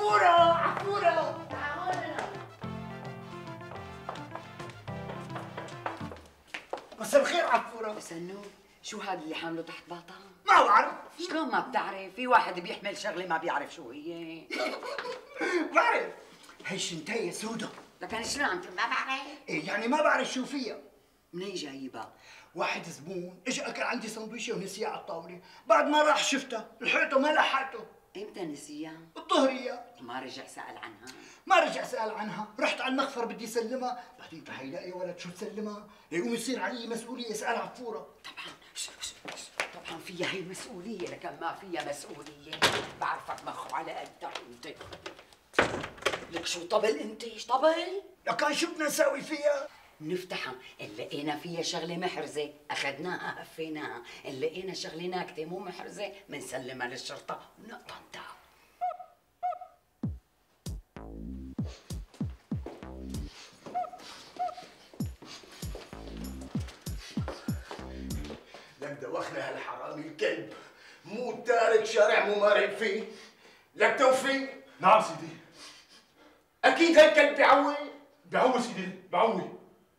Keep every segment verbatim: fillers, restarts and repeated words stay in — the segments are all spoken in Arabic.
عفورة عفورة مساء الخير عفورة. بس انه شو هذا اللي حامله تحت باطا؟ ما بعرف. شلون ما بتعرف؟ في واحد بيحمل شغله ما بيعرف شو هي. بعرف، هي شنتايه سودة. لكن شلون انت ما بعرف؟ ايه يعني ما بعرف شو فيها. منين جايبها؟ واحد زبون اجى اكل عندي سندويشه ونسيها على الطاوله، بعد ما راح شفتها، لحقته ما لحقته. امتى نسيها؟ الظهريه. ما رجع سأل عنها؟ ما رجع سأل عنها، رحت على المخفر بدي اسلمها، بعدين هيلاقي ولد شو تسلمها؟ يقوم يصير علي مسؤوليه يسأل عفوره. طبعا طبعا فيها هي مسؤوليه، لكن ما فيها مسؤوليه، بعرفك مخو على قدك انت. لك شو طبل انت؟ ايش طبل؟ لكان شو بدنا نساوي فيها؟ نفتحها، ان لقينا فيها شغله محرزه اخذناها هفيناها، ان لقينا شغله ناكته مو محرزه بنسلمها للشرطه ونقطنتها. لك دوخنا هالحرامي الكلب، مو تارك شارع مو مارق فيه. لك توفيق. نعم سيدي. اكيد هالكلب بيعوي. بعوي سيدي بعوي.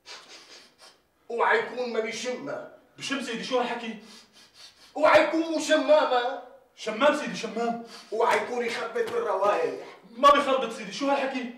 اوعى يكون ما بيشمها. بشم سيدي، شو هالحكي؟ اوعى يكون مو شمامة. شمام سيدي شمام. اوعى يكون يخبط بالروايح. ما بيخربط سيدي، شو هالحكي؟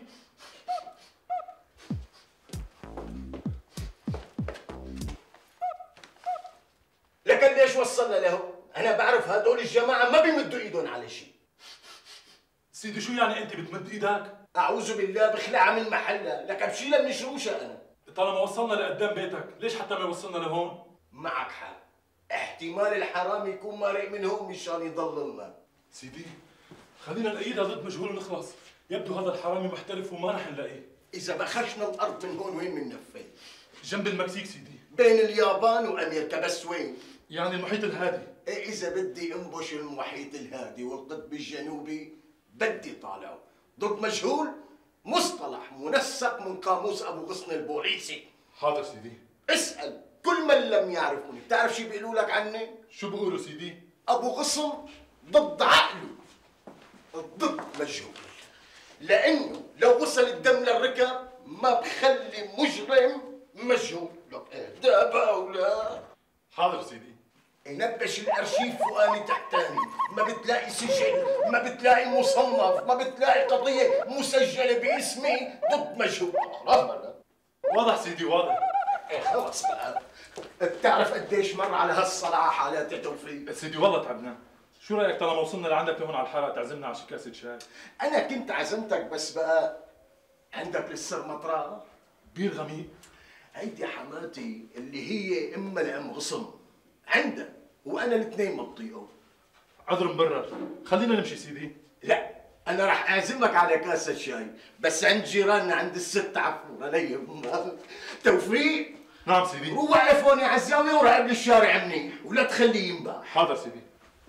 لكن ليش وصلنا له؟ انا بعرف هدول الجماعة ما بيمدوا ايدهم على شيء. سيدي شو يعني انت بتمد ايدك؟ اعوذ بالله بخلعها من محلها، لك بشيلها من شروشها انا. طالما وصلنا لقدام بيتك، ليش حتى ما وصلنا لهون؟ معك حق، احتمال الحرام يكون مارق من هون مشان يضللنا. سيدي خلينا نأيدها ضد مجهول ونخلص، يبدو هذا الحرامي محترف وما رح نلاقيه. إذا بخشنا الأرض من هون وين بننفذ؟ جنب المكسيك سيدي. بين اليابان وأمريكا، بس وين؟ يعني المحيط الهادي. إيه إذا بدي انبش المحيط الهادي والقطب الجنوبي بدي طالعه ضد مجهول، مصطلح منسق من قاموس أبو غصن البوليسي. حاضر سيدي. اسأل كل من لم يعرفني، بتعرف شو بيقولوا لك عني؟ شو بيقولوا سيدي؟ أبو غصن ضد عقله، ضد مجهول، لأنه لو وصل الدم للركب ما بخلي مجرم مجهول. لك ايه ده باولا. حاضر سيدي. نبش الارشيف فوقاني تحتاني، ما بتلاقي سجل، ما بتلاقي مصنف، ما بتلاقي قضية مسجلة باسمي ضد مجهول. واضح سيدي واضح. ايه خلص بقى. بتعرف قديش مر على هالصلاة حالات يا توفيق؟ سيدي والله تعبنا. شو رايك طالما وصلنا لعندك لهون على الحاره تعزمنا على شي كاسه شاي؟ انا كنت عزمتك، بس بقى عندك لسه مطرقه بير غميق. هيدي حماتي اللي هي امها لام غصن عندها، وانا الاثنين ما بطيقهم. عذر مبرر، خلينا نمشي سيدي. لا انا رح اعزمك على كاسه شاي، بس عند جيراننا عند الست عفوره لي توفيق. نعم سيدي. ووقف هون على الزاويه وراقب لي الشارع منيح ولا تخليه ينباح. حاضر سيدي.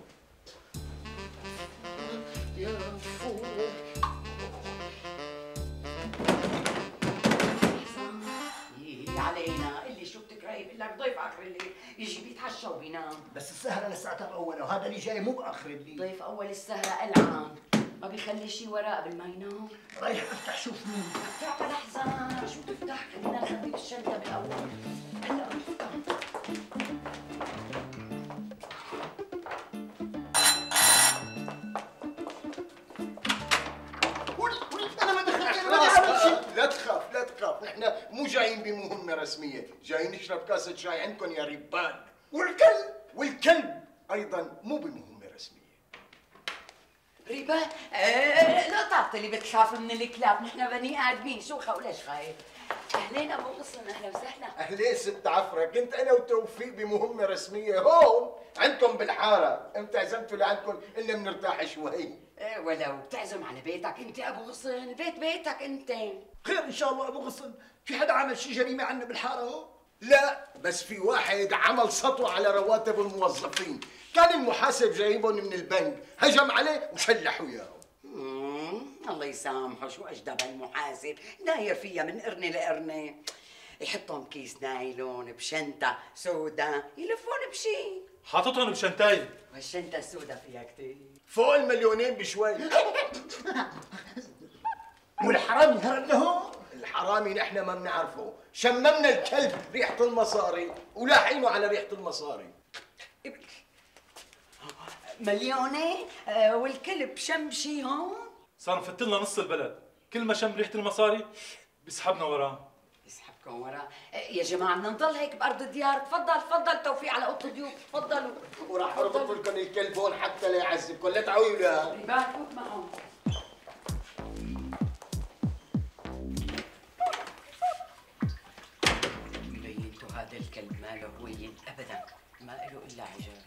يا فوق علينا اللي شو بتكرهي؟ بقول لك ضيف اخر الليل يجي بيتعشى وبينام. بس السهرة لساتها مأولة، وهذا اللي جاي مو بآخر الليل. ضيف اول السهره العام ما بيخلي شي وراه قبل ما ينام. رايح افتح شوف مين. افتح ولا حزان، شو تفتح؟ خلينا نخبي بالشنطه بالاول. هلا بنفتح. انا ما دخلت، انا ما عملت شيء. لا تخاف لا تخاف، نحن مو جايين بمهمة رسمية، جايين نشرب كاسة شاي عندكم يا ربان. والكلب والكلب أيضا مو بمهمة رسمية. ريبا؟ ايه لا تعطي اللي بتخاف من الكلاب، نحن بني آدمين، شو خا وليش خايف؟ أهلين أبو غصن، أهلا وسهلا. أهلين ست عفرة، كنت أنا وتوفيق بمهمة رسمية هون عندكم بالحارة، أنت عزمتوا لعندكم إننا بنرتاح شوي. ايه ولو بتعزم على بيتك انت ابو غصن، البيت بيتك انت. خير ان شاء الله ابو غصن، في حدا عمل شي جريمه عنا بالحاره هون؟ لا بس في واحد عمل سطو على رواتب الموظفين، كان المحاسب جايبهم من البنك، هجم عليه وشلحوا اياه. امم الله يسامحه، شو اجدب المحاسب، داير فيها من قرنه لقرنه، يحطهم كيس نايلون بشنطه سودا يلفون بشي. حاططهم بشنتاي. والشنطة السوداء فيها كتير. فوق المليونين بشوي. والحرامي هرب لهون. الحرامي نحن ما بنعرفه، شممنا الكلب ريحة المصاري ولاحقينه على ريحة المصاري. مليونين آه والكلب شم شي هون؟ صار مفت لنا نص البلد، كل ما شم ريحة المصاري بيسحبنا وراه. يسحبكم وراه. يا جماعة بدنا نضل هيك بأرض الديار. تفضل تفضل توفيق على أوضة الضيوف، تفضلوا. وراح اربط لكم الكلب هون حتى لا يعذبكم، لا تعويوا لا. يباركوك معهم. بينتوا هذا الكلب ما له هوية أبدا، ما له إلا عجاج.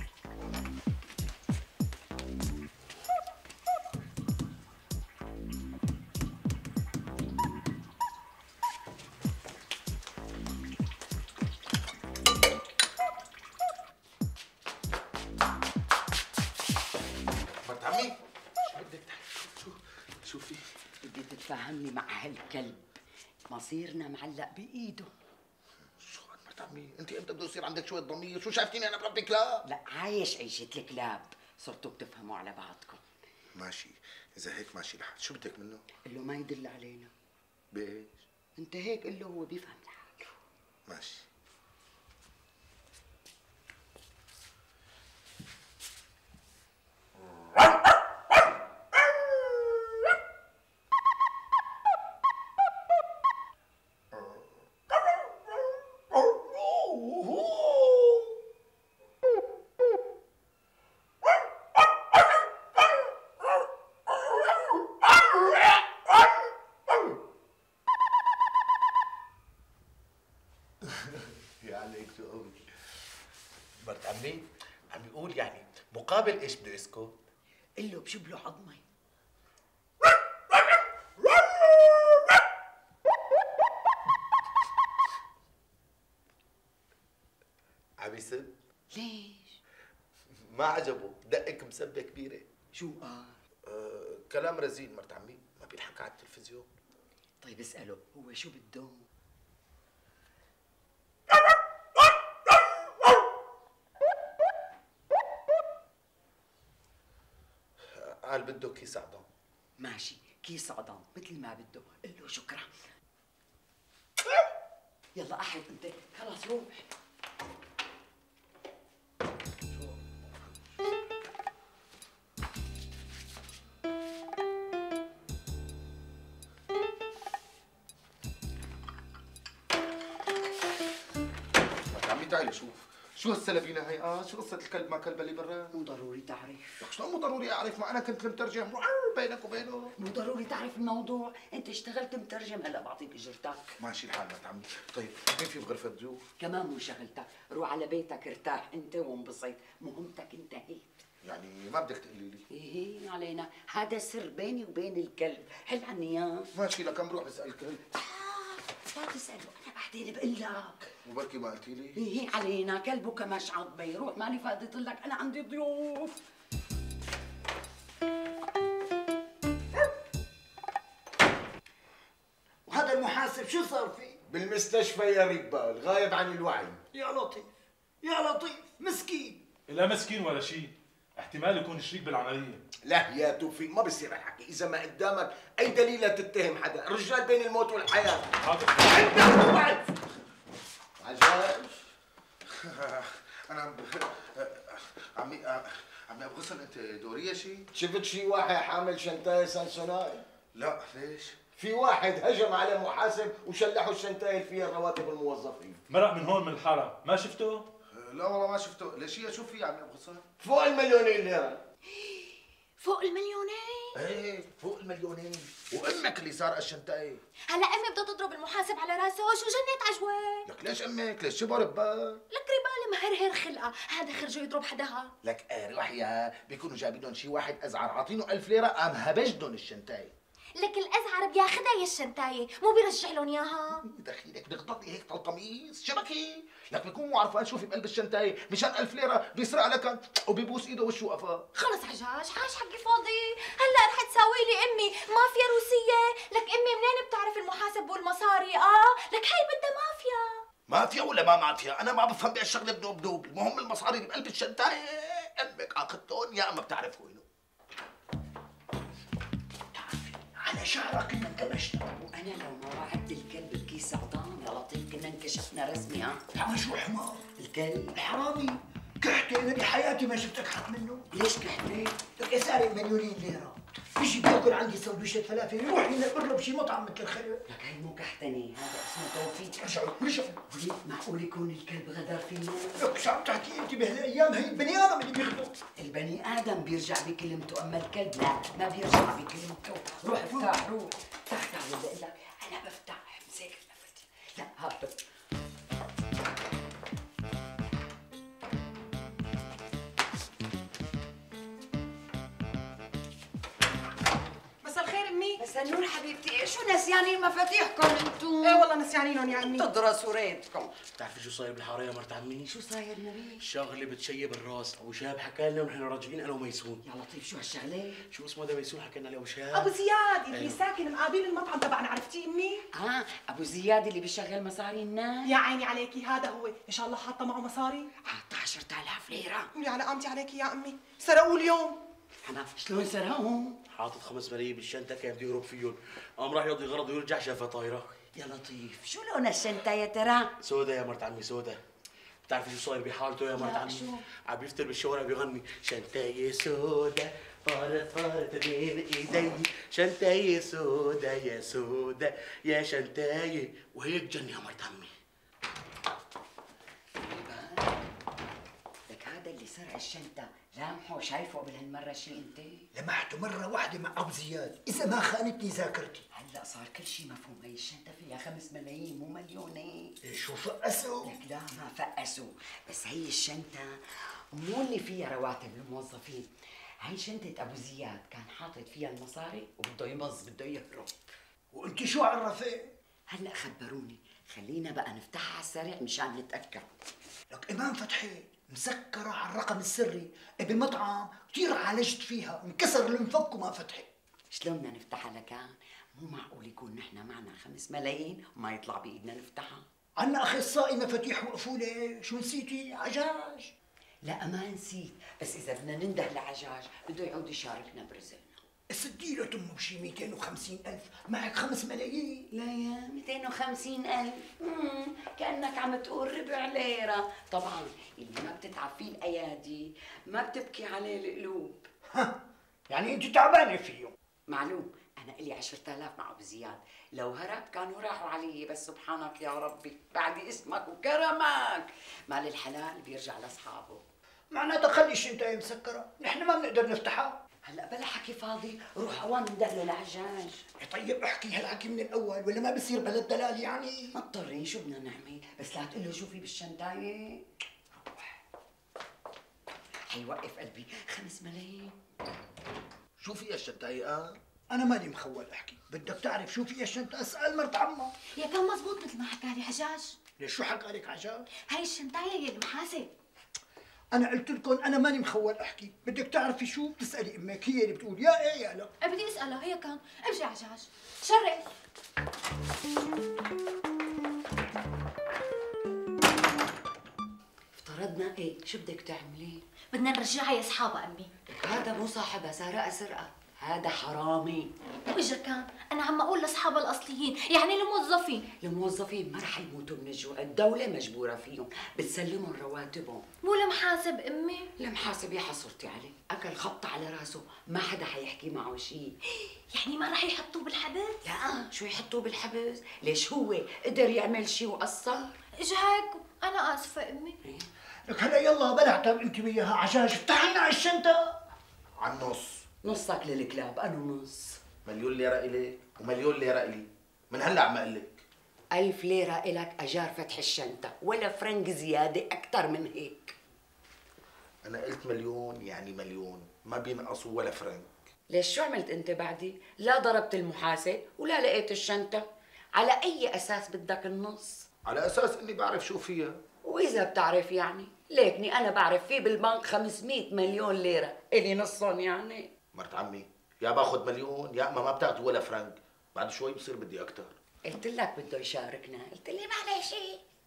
مرت عمي شو بدك تحكي؟ شو شو في؟ بدي تتفاهمني مع هالكلب، مصيرنا معلق بإيده. شو مرت عمي انت امتى بده يصير عندك شويه ضمير؟ شو شايفتيني انا بربي كلاب؟ لا عايش عيشة الكلاب، صرتوا بتفهموا على بعضكم. ماشي اذا هيك ماشي الحال، شو بدك منه؟ قل له ما يدل علينا. بايش؟ انت هيك قل له، هو بيفهم لحاله. ماشي. يا عليك شو قوي. مرت عمي عم يقول يعني مقابل ايش بده يسكت؟ قل له بشب له عظمه. عم يسب؟ ليش؟ ما عجبه، دقك مسبه كبيره. شو قال؟ أه كلام رزين مرت عمي، ما بينحكى على التلفزيون. طيب اسأله هو شو بده؟ قال بده كيس عظام. ماشي كيس عظام مثل ما بده، قل له شكرا. يلا احد انت، خلاص روح. مرت عمي تعالي شوف، شو هالسلبينه هي؟ اه شو قصه الكلب ما كلب اللي برا؟ مو ضروري تعرف. لك شلون مو ضروري اعرف؟ ما انا كنت المترجم بينك وبينه. مو ضروري تعرف الموضوع، انت اشتغلت مترجم، هلا بعطيك اجرتك. ماشي الحال مرت عمي. طيب مين في بغرفه ضيوف؟ كمان مو شغلتك، روح على بيتك ارتاح انت وانبسط، مهمتك انتهت. يعني ما بدك تقولي لي؟ ايه علينا، هذا سر بيني وبين الكلب، حل عني اياه. ماشي لك عم بروح بسال الكلب. آه لا تسأله، أنا بعدين بقول لك. وبركي ما قلتي لي؟ ايه علينا، كلبك مش عضبي، روح مالي فاضي لك، أنا عندي ضيوف. وهذا المحاسب شو صار فيه؟ بالمستشفى يا رجال، غايب عن الوعي. يا لطيف يا لطيف، مسكين. لا مسكين ولا شيء، احتمال يكون شريك بالعملية. لا يا توفيق ما بصير الحكي، إذا ما قدامك أي دليل تتهم حدا، الرجال بين الموت والحياة. حاضر. عندك وعد. عجاج. أنا عم عمي عمي أبو غصن، أنت دورية شيء؟ شفت شي واحد حامل شنطاية سانسوناي؟ لا ليش؟ في واحد هجم على محاسب وشلحوا الشنطاية اللي فيها رواتب الموظفين. مرق من هون من الحارة، ما شفته؟ لا والله ما شفته، ليش هي شو في يا عمي ابو غصان؟ فوق المليونين ليرة. فوق المليونين؟ ايه فوق المليونين، وامك اللي سارقه الشنطايه. هلا امي بدها تضرب المحاسب على راسه، شو جنيت عجوه؟ لك ليش امك؟ ليش شبر ببال؟ لك ربالي مهرهر خلقه، هذا خرجوا يضرب حداها. لك آه روح يا بيكونوا جايبين لهم شي واحد ازعر عاطينه ألف ليره قام هبجدن الشنطايه. لك الازعر بياخذها يا الشنطايه، مو بيرجع لهم اياها. دخيلك بتغلطي هيك طلطميس شبكي، لك بيكون مو عرفان شو في بقلب الشنطايه، مشان ألف ليره بيسرق لك وبيبوس ايده وشه وقفاه. خلص عجاج، حاج حقي فاضي، هلا رح تساوي لي امي مافيا روسيه، لك امي منين بتعرف المحاسب والمصاري؟ اه لك هي بدها مافيا. مافيا ولا ما مافيا؟ انا ما بفهم بهالشغله بدوب دوب، المهم المصاري اللي بقلب الشنطايه امك اخذتهم يا اما بتعرف وينه. على شعرك انك كبشت. وانا لو ما وعدت الكلب الكيس عظام يا لطيف كنا انكشفنا رسمي. ها تعال شو حمار الكلب الحرامي كحتي، انا بحياتي ما شفتك حق منه. ليش كحتي؟ لك سارق مليونين ليره، بيجي بياكل عندي سندويشة فلافل، يروح ينقر له بشي مطعم مثل الخلق. لك هي مو كحتني، هذا اسمه توفيق. رجعوا رجعوا. وليد معقول يكون الكلب غدر فينا؟ لك شو عم تحكي انت بهالايام؟ هي البني ادم اللي بيخدم. البني ادم بيرجع بكلمته، اما الكلب لا ما بيرجع بكلمته. روح افتح روح افتح. تعال بقول لك انا بفتح مسك المفاتيح. لا هات مساء الخير امي. مساء النور حبيبتي. شو نسيانين مفاتيحكم انتم؟ ايه والله نسيانينهم يا امي. تدرسوا ريتكم. بتعرفي شو صاير بالحاره يا مرت عمي؟ شو صاير نبيل؟ شغله بتشيب الراس، ابو شهاب حكى لنا ونحن راجعين انا وميسون. يا لطيف شو هالشغله؟ شو اسمه ده ميسون حكى لنا لابو شهاب؟ ابو زياد اللي أيوه. ساكن مقابل المطعم تبعنا، عرفتيه امي؟ اه ابو زياد اللي بيشغل مصاري الناس. يا عيني عليكي، هذا هو. ان شاء الله حاطه معه مصاري. حاطه عشرة آلاف ليره. يا على قامتي عليكي يا امي، سرقوه اليوم. انا شلون سرقهم؟ حاطط خمس ملايين بالشنطه كان بده يهرب فيهم، قام راح يقضي غرضه ويرجع شافها طايره. يا لطيف شو لون الشنطه يا ترى؟ سودا يا مرت عمي سودا. بتعرفي شو صاير بحالته يا مرت لا، عمي؟ شو؟ عم بيفتر بالشوارع بيغني شنطايه سودا فارت فارت بين ايدي، شنطايه سودا يا سودا يا شنطايه، وهيك جن يا مرت عمي. لك هذا اللي سرق الشنطه لامحه شايفه قبل هالمره شيء انت؟ لمحته مرة واحدة مع أبو زياد، إذا ما خانتني ذاكرتي. هلا صار كل شيء مفهوم. هي الشنطه فيها خمس ملايين مو مليونين. إيه شو فقسوا؟ لك لا ما فقسوا، بس هي الشنطه مو اللي فيها رواتب الموظفين. هي شنطه ابو زياد كان حاطط فيها المصاري وبده يمص بده يهرب. وأنت شو عرفت؟ هلا خبروني، خلينا بقى نفتحها على السريع مشان نتاكد. لك إمام فتحي مسكرة على الرقم السري بالمطعم، كثير عالجت فيها، انكسر المفك وما فتحي. شلون بدنا نفتحها لكان؟ مو معقول يكون نحن معنا خمس ملايين وما يطلع بايدنا نفتحها. عنا أخصائي مفاتيح وقفولة، شو نسيتي؟ عجاج. لا ما نسيت، بس إذا بدنا ننده لعجاج بده يعود يشاركنا برزقنا. سدي له تمه بشي مئتين وخمسين ألف، معك خمس ملايين. لا يا مئتين وخمسين ألف، مم، كأنك عم تقول ربع ليرة. طبعا اللي ما بتتعب فيه الأيادي ما بتبكي عليه القلوب. ها يعني أنت تعبانة فيه. معلوم أنا إلي عشرة آلاف مع أبو زياد، لو هرب كانوا راحوا علي، بس سبحانك يا ربي بعد اسمك وكرمك مال الحلال بيرجع لأصحابه. معناتها خلي الشنطة مسكرة، نحن ما بنقدر نفتحها. هلا بلا حكي فاضي، روح اوان ندهله لعجاج. طيب احكي هالحكي من الأول ولا ما بصير بلد دلال يعني؟ مضطرين شو بدنا نعمل، بس لا تقول له شو في بالشنطاية. روح حيوقف قلبي، خمس ملايين. شو فيها الشنطايه؟ اه أنا مالي مخول أحكي، بدك تعرف شو في الشنطة اسأل مرت عمها. يا كان مزبوط مثل ما حكى لي حجاج. ليش شو حكى لك عجاج؟ هاي الشنطايه يا المحاسب. أنا قلت لكم أنا ماني مخول أحكي، بدك تعرفي شو بتسألي أمك، هي اللي بتقول يا إيه يا لا. أه بدي اسالها هي كان. امشي عجاج شرف. افترضنا ايه، شو بدك تعملي؟ بدنا نرجعها يا اصحابها امي. لك هذا مو صاحبها، سرقة سرقة، هذا حرامي. واجا كان انا عم اقول لاصحابها الاصليين، يعني الموظفين. الموظفين ما رح يموتوا من الجوع، الدولة مجبورة فيهم، بتسلمهم رواتبهم. مو المحاسب امي. المحاسب يا حصرتي عليه، اكل خبطة على راسه، ما حدا حيحكي معه شيء. يعني ما رح يحطوه بالحبس؟ لا شو يحطوه بالحبس؟ ليش هو قدر يعمل شيء وقصر؟ اجا هيك. انا اسفه امي. لك هلا يلا بلا اعتب أنت وياها عجاج، افتح لنا الشنطة. على النص. نصك للكلاب، أنا نص. مليون ليره الك ومليون ليره الي، من هلا عم اقول لك. ألف ليرة إلك أجار فتح الشنطة، ولا فرنك زيادة أكتر من هيك. انا قلت مليون يعني مليون، ما بينقصوا ولا فرنك. ليش شو عملت أنت بعدي؟ لا ضربت المحاسب ولا لقيت الشنطة، على أي أساس بدك النص؟ على اساس اني بعرف شو فيها. وإذا بتعرف يعني، ليكني أنا بعرف في بالبنك خمسمئة مليون ليرة، إلي نصهم يعني. مرت عمي يا باخذ مليون يا اما ما بتاخذوا ولا فرنك، بعد شوي بصير بدي اكثر. قلت لك بده يشاركنا، قلت لي معلش.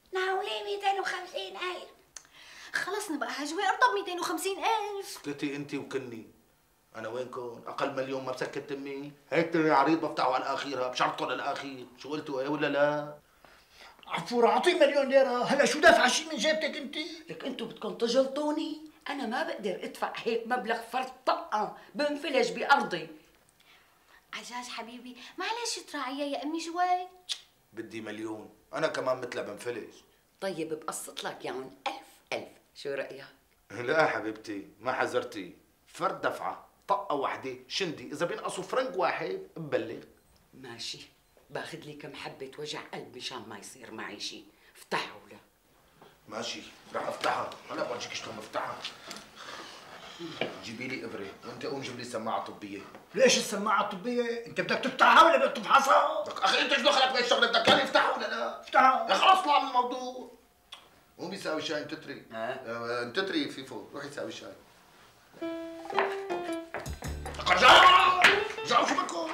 ناولي مئتين وخمسين ألف. خلص نبقى هجوي ارضى ب مئتين وخمسين ألف. اسكتي انت وكني. انا وينكم؟ اقل مليون ما بسكت تمي. هيك عريض بفتحه على الاخير، بشرطه للاخير. شو قلتوا ايه ولا لا؟ عفورة اعطيه مليون ليرة، هلا شو دافع شيء من جيبتك انت؟ لك انتوا بدكم تجلطوني؟ انا ما بقدر ادفع هيك مبلغ فرد طقه، بنفلج بارضي. عجاج حبيبي معلش تراعيها يا امي شوي. بدي مليون، انا كمان مثلها بنفلج. طيب بقسط لك ياهم ألف ألف، شو رأيك؟ لا حبيبتي ما حذرتي، فرد دفعة، طقة واحدة، شندي، إذا بينقصوا فرنك واحد ببلغ. ماشي، باخذ لي كم حبة وجع قلب مشان ما يصير معي شيء، افتحها ولا؟ ماشي، رح افتحها، هلا برجيك شلون بفتحها. جيبي لي إبرة، وأنت قوم جيب لي سماعة طبية. ليش السماعة الطبية؟ انت بدك تفتحها ولا بدك تفحصها؟ لك أخي أنت شو دخلك بهي الشغلة؟ بدك كان يفتحها ولا لا؟ افتحها. يا خلص طلع من الموضوع. قومي ساوي شاي انتتري. ها؟ آه، انتتري في فوق، روحي ساوي شاي. لك رجعوا رجعوا شو بدكم؟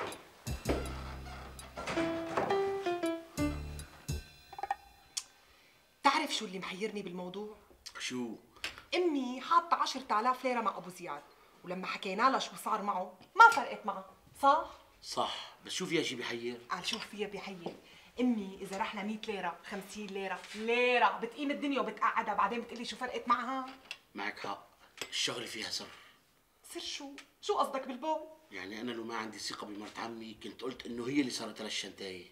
بتعرف شو اللي محيرني بالموضوع؟ شو؟ امي حاطه عشرة آلاف ليره مع ابو زياد، ولما حكينا لها شو صار معه ما فرقت معها، صح؟ صح، بس شو فيها شي بحير؟ قال شوف فيها بحير. امي اذا رح لها مئة ليره، خمسين ليره، ليره بتقيم الدنيا وبتقعدها، بعدين بتقلي شو فرقت معها؟ معك حق، الشغله فيها سر. سر شو؟ شو قصدك بالبول؟ يعني انا لو ما عندي ثقه بمرت عمي كنت قلت انه هي اللي صارت لها الشنتايه.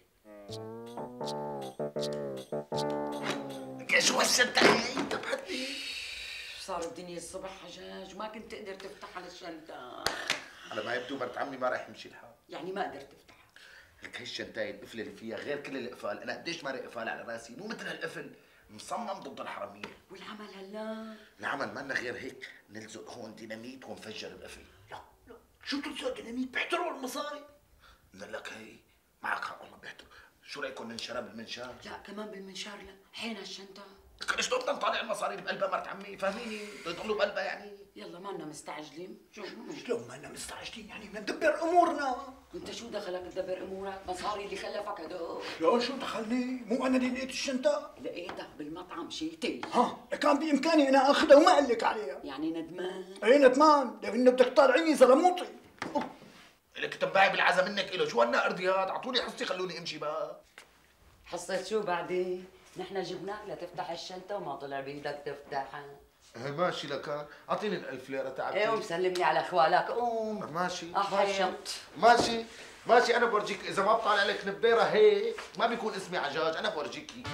لك شو هالشنتايه؟ انت بحدي صار الدنيا الصبح حجاج، ما كنت تقدر تفتح على الشنطة. على ما يبدو مرت عمي ما راح يمشي الحال. يعني ما قدرت تفتحها. لك هي الشنتايه القفله اللي فيها غير كل القفال، انا قديش مارق قفال على راسي، مو مثل هالقفل مصمم ضد الحراميه. والعمل هلا؟ العمل ما لنا غير هيك، نلزق هون ديناميت ونفجر القفل. لا لا شو تلزق ديناميت؟ بيحتروا المصاري. من لك هي معك حق والله بيحتروا. شو رايكم ننشرها بالمنشار؟ لا كمان بالمنشار لا، حين الشنطة. لك شلون بدنا نطالع المصاري بقلبها مرت عمي؟ فاهميني؟ بده يضلوا بقلبها يعني. يلا مالنا مستعجلين، شو؟ شلون ما لنا مستعجلين؟ يعني بدنا ندبر امورنا. انت شو دخلك تدبر امورك؟ مصاري اللي خلفك هدول. لا شو دخلني؟ مو انا اللي لقيت الشنطة؟ لقيتها بالمطعم شيتي. ها كان بامكاني انا اخذها وما اقول لك عليها. يعني ندمان؟ اي ندمان، لانه بدك تطالعيني زلموطي. لك تنباعي بالعزا منك إله، شو هالنا ارضيات؟ اعطوني حصتي خلوني امشي بقى. حصيت شو بعدين؟ نحن جبناك لتفتح الشنطة وما طلع بيدك تفتحها. ايه ماشي لك، اعطيني الألف ليرة تعبتي. ايه ومسلم لي على اخوالك، قوم. ماشي احيط. ماشي ماشي انا بورجيك، اذا ما بطلع لك نبيره هيك ما بيكون اسمي عجاج، انا بورجيكي.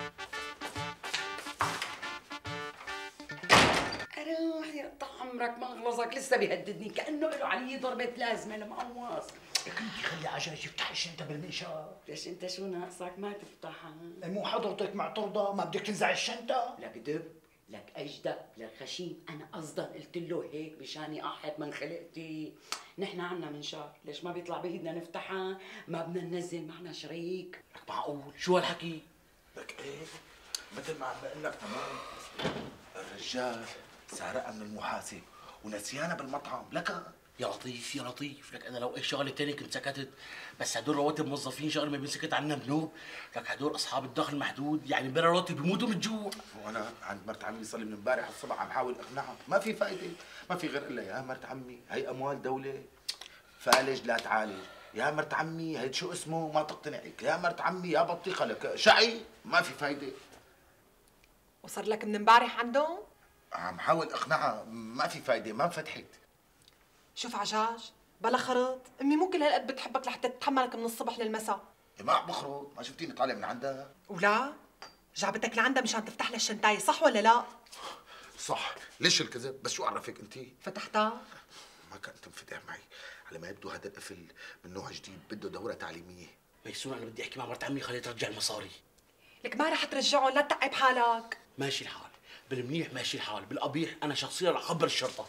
روح يقطع عمرك ما اغلظك، لسه بيهددني كانه له علي ضربة لازمة المقواص. لك انت خلي عجاج يفتح الشنطة بالمنشار. ليش انت شو ناقصك ما تفتحها؟ مو حضرتك معترضة ما بدك تنزع الشنطة؟ لك دب، لك اجدب، لك خشيم، انا قصدا قلت له هيك مشاني احط من خلقتي. نحن عنا منشار، ليش ما بيطلع بايدنا نفتحها؟ ما بدنا ننزل معنا شريك. لك معقول شو هالحكي؟ لك ايه مثل ما عم بقول لك تمام. الرجال سارقها من المحاسب ونسيانها بالمطعم. لك يا لطيف يا لطيف، لك انا لو اي شغله تانية كنت سكتت، بس هدول رواتب موظفين شغله ما بينسكت عنا بنوب. لك هدول اصحاب الدخل المحدود، يعني بلا رواتب بيموتوا من الجوع. وانا عند مرت عمي صار لي من امبارح الصبح عم حاول اقنعها، ما في فايده، ما في غير الا يا مرت عمي هي اموال دوله، فالج لا تعالج، يا مرت عمي هي شو اسمه ما تقتنعك، يا مرت عمي يا بطيخه لك شعي، ما في فايده. وصار لك من امبارح عندهم؟ عم حاول اقنعها ما في فايده، ما انفتحت. شوف عجاج بلا خرط، امي مو كل هالقد بتحبك لحتى تتحملك من الصبح للمساء. ما عم بخرج، ما شفتيني طالع من عندها؟ ولا جابتك لعندها مشان تفتح لها الشنطايه، صح ولا لا؟ صح، ليش الكذب؟ بس شو عرفك انت؟ فتحتها؟ ما كانت تنفتح معي، على ما يبدو هذا القفل من نوع جديد بده دوره تعليميه. ميسون انا بدي احكي مع مرت عمي خليها ترجع المصاري. لك ما رح ترجعهم، لا تتعب حالك. ماشي الحال، بالمنيح ماشي الحال، بالقبيح انا شخصيا رح اخبر الشرطه.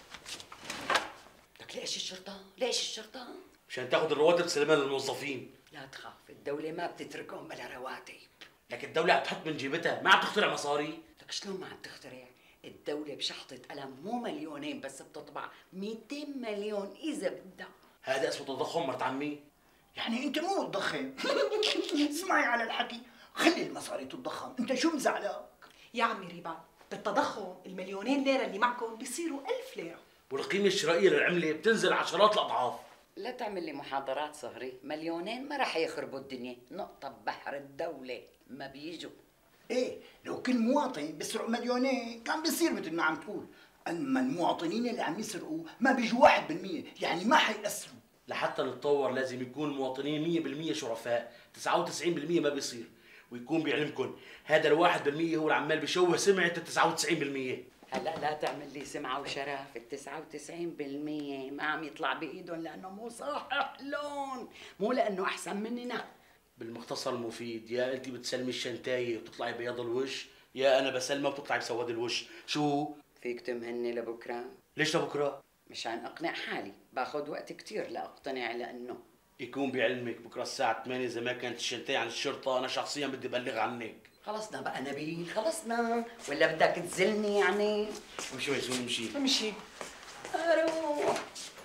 لك ليش الشرطة؟ ليش الشرطة؟ مشان تاخذ الرواتب تسلمها للموظفين. لا تخاف، الدولة ما بتتركهم بلا رواتب. لك الدولة عم تحط من جيبتها، ما عم تخترع مصاري. لك شلون ما عم تخترع؟ الدولة بشحطة قلم مو مليونين بس بتطبع مئتين مليون إذا بدها. هذا اسمه تضخم مرت عمي. يعني انت مو تضخم. اسمعي على الحكي، خلي المصاري تتضخم، انت شو مزعلك؟ يا عمي ريبان، بالتضخم المليونين ليره اللي معكم بيصيروا ألف ليره، والقيمه الشرائيه للعمله بتنزل عشرات الاضعاف. لا تعمل لي محاضرات صهري، مليونين ما راح يخربوا الدنيا، نقطة ببحر الدولة ما بيجوا. ايه لو كل مواطن بيسرق مليونين كان بيصير مثل ما عم تقول، اما المواطنين اللي عم يسرقوا ما بيجوا واحد بالمية، يعني ما حيأثروا. لحتى نتطور لازم يكون المواطنين مية بالمية شرفاء، تسعة وتسعين بالمية ما بيصير، ويكون بعلمكم هذا الواحد بالمية هو العمال بيشوه سمعة التسعة وتسعين بالمية. هلا لا تعمل لي سمعة وشرف، التسعة وتسعين بالمية ما عم يطلع بإيدهم لأنه مو صاحح لون، مو لأنه أحسن مننا. بالمختصر المفيد، يا انت بتسلمي الشنتايه وتطلعي بياض الوش، يا انا بسلمها وبتطلعي بسواد الوش، شو؟ فيك تمهني لبكره؟ ليش لبكره؟ مشان اقنع حالي، باخذ وقت كثير لاقتنع لانه يكون بعلمك بكره الساعة ثمانية اذا ما كانت الشنتايه عن الشرطة انا شخصيا بدي ابلغ عنك. خلصنا بقى نبيل، خلصنا، ولا بدك تزلني يعني؟ امشي ميسون امشي. امشي. اروح.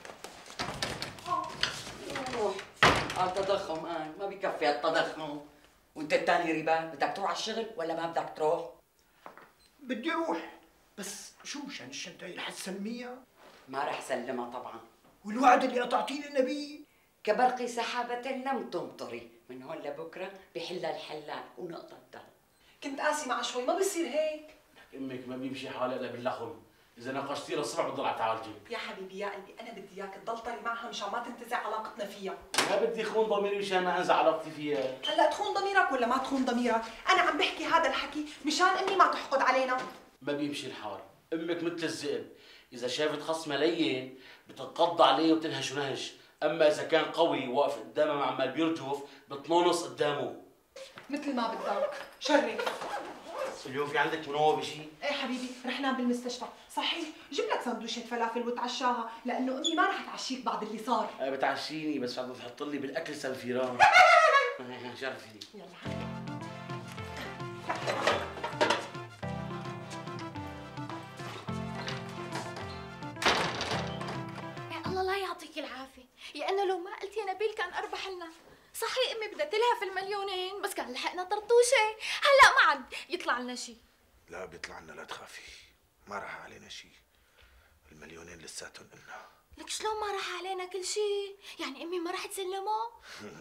روح. قال تضخم قال، ما بكفي التضخم. وانت الثاني ريبان، بدك تروح على الشغل ولا ما بدك تروح؟ بدي اروح، بس شو مشان الشنطة رح تسلميها؟ ما رح سلمها طبعا. والوعد اللي قطعتيه للنبي؟ كبرق سحابة لم تمطري، من هون لبكره بحلها الحلال ونقطة دم. كنت قاسي معه شوي، ما بصير هيك. امك ما بيمشي حالها الا باللخم، اذا ناقشتيها للصبح بتضل على تعالجك. يا حبيبي يا قلبي، انا بدي اياك تضل طري معها مشان ما تنتزع علاقتنا فيها. ما بدي خون ضميري مشان ما انزع علاقتي فيها. هلا تخون ضميرك ولا ما تخون ضميرك؟ انا عم بحكي هذا الحكي مشان امي ما تحقد علينا. ما بيمشي الحال، امك مثل الذئب، اذا شافت خصمها لين بتنقض عليه وبتنهش ونهش، اما اذا كان قوي واقف قدامها مع عمال بيرجف بتنونص قدامه. مثل ما بدك، شرف. اليوم في عندك منوبه بشيء؟ ايه حبيبي، رح نام بالمستشفى، صحيح، جيب لك سندويشة فلافل وتعشاها، لأنه أمي ما رح تعشيك بعد اللي صار. أه بتعشيني بس بدها تحط لي بالأكل سنفيران. شرفي. يلا حبيبي. يا الله لا يعطيك العافية، يا أنه لو ما قلت يا نبيل كان أربح لنا. صحيح أمي بدها تلها في المليونين، بس كان لحقنا طرطوشة، هلا ما عاد يطلع لنا شيء. لا بيطلع لنا، لا تخافي، ما راح علينا شيء، المليونين لساتهم إلنا. لك شلون ما راح علينا كل شيء؟ يعني أمي ما راح تسلمه؟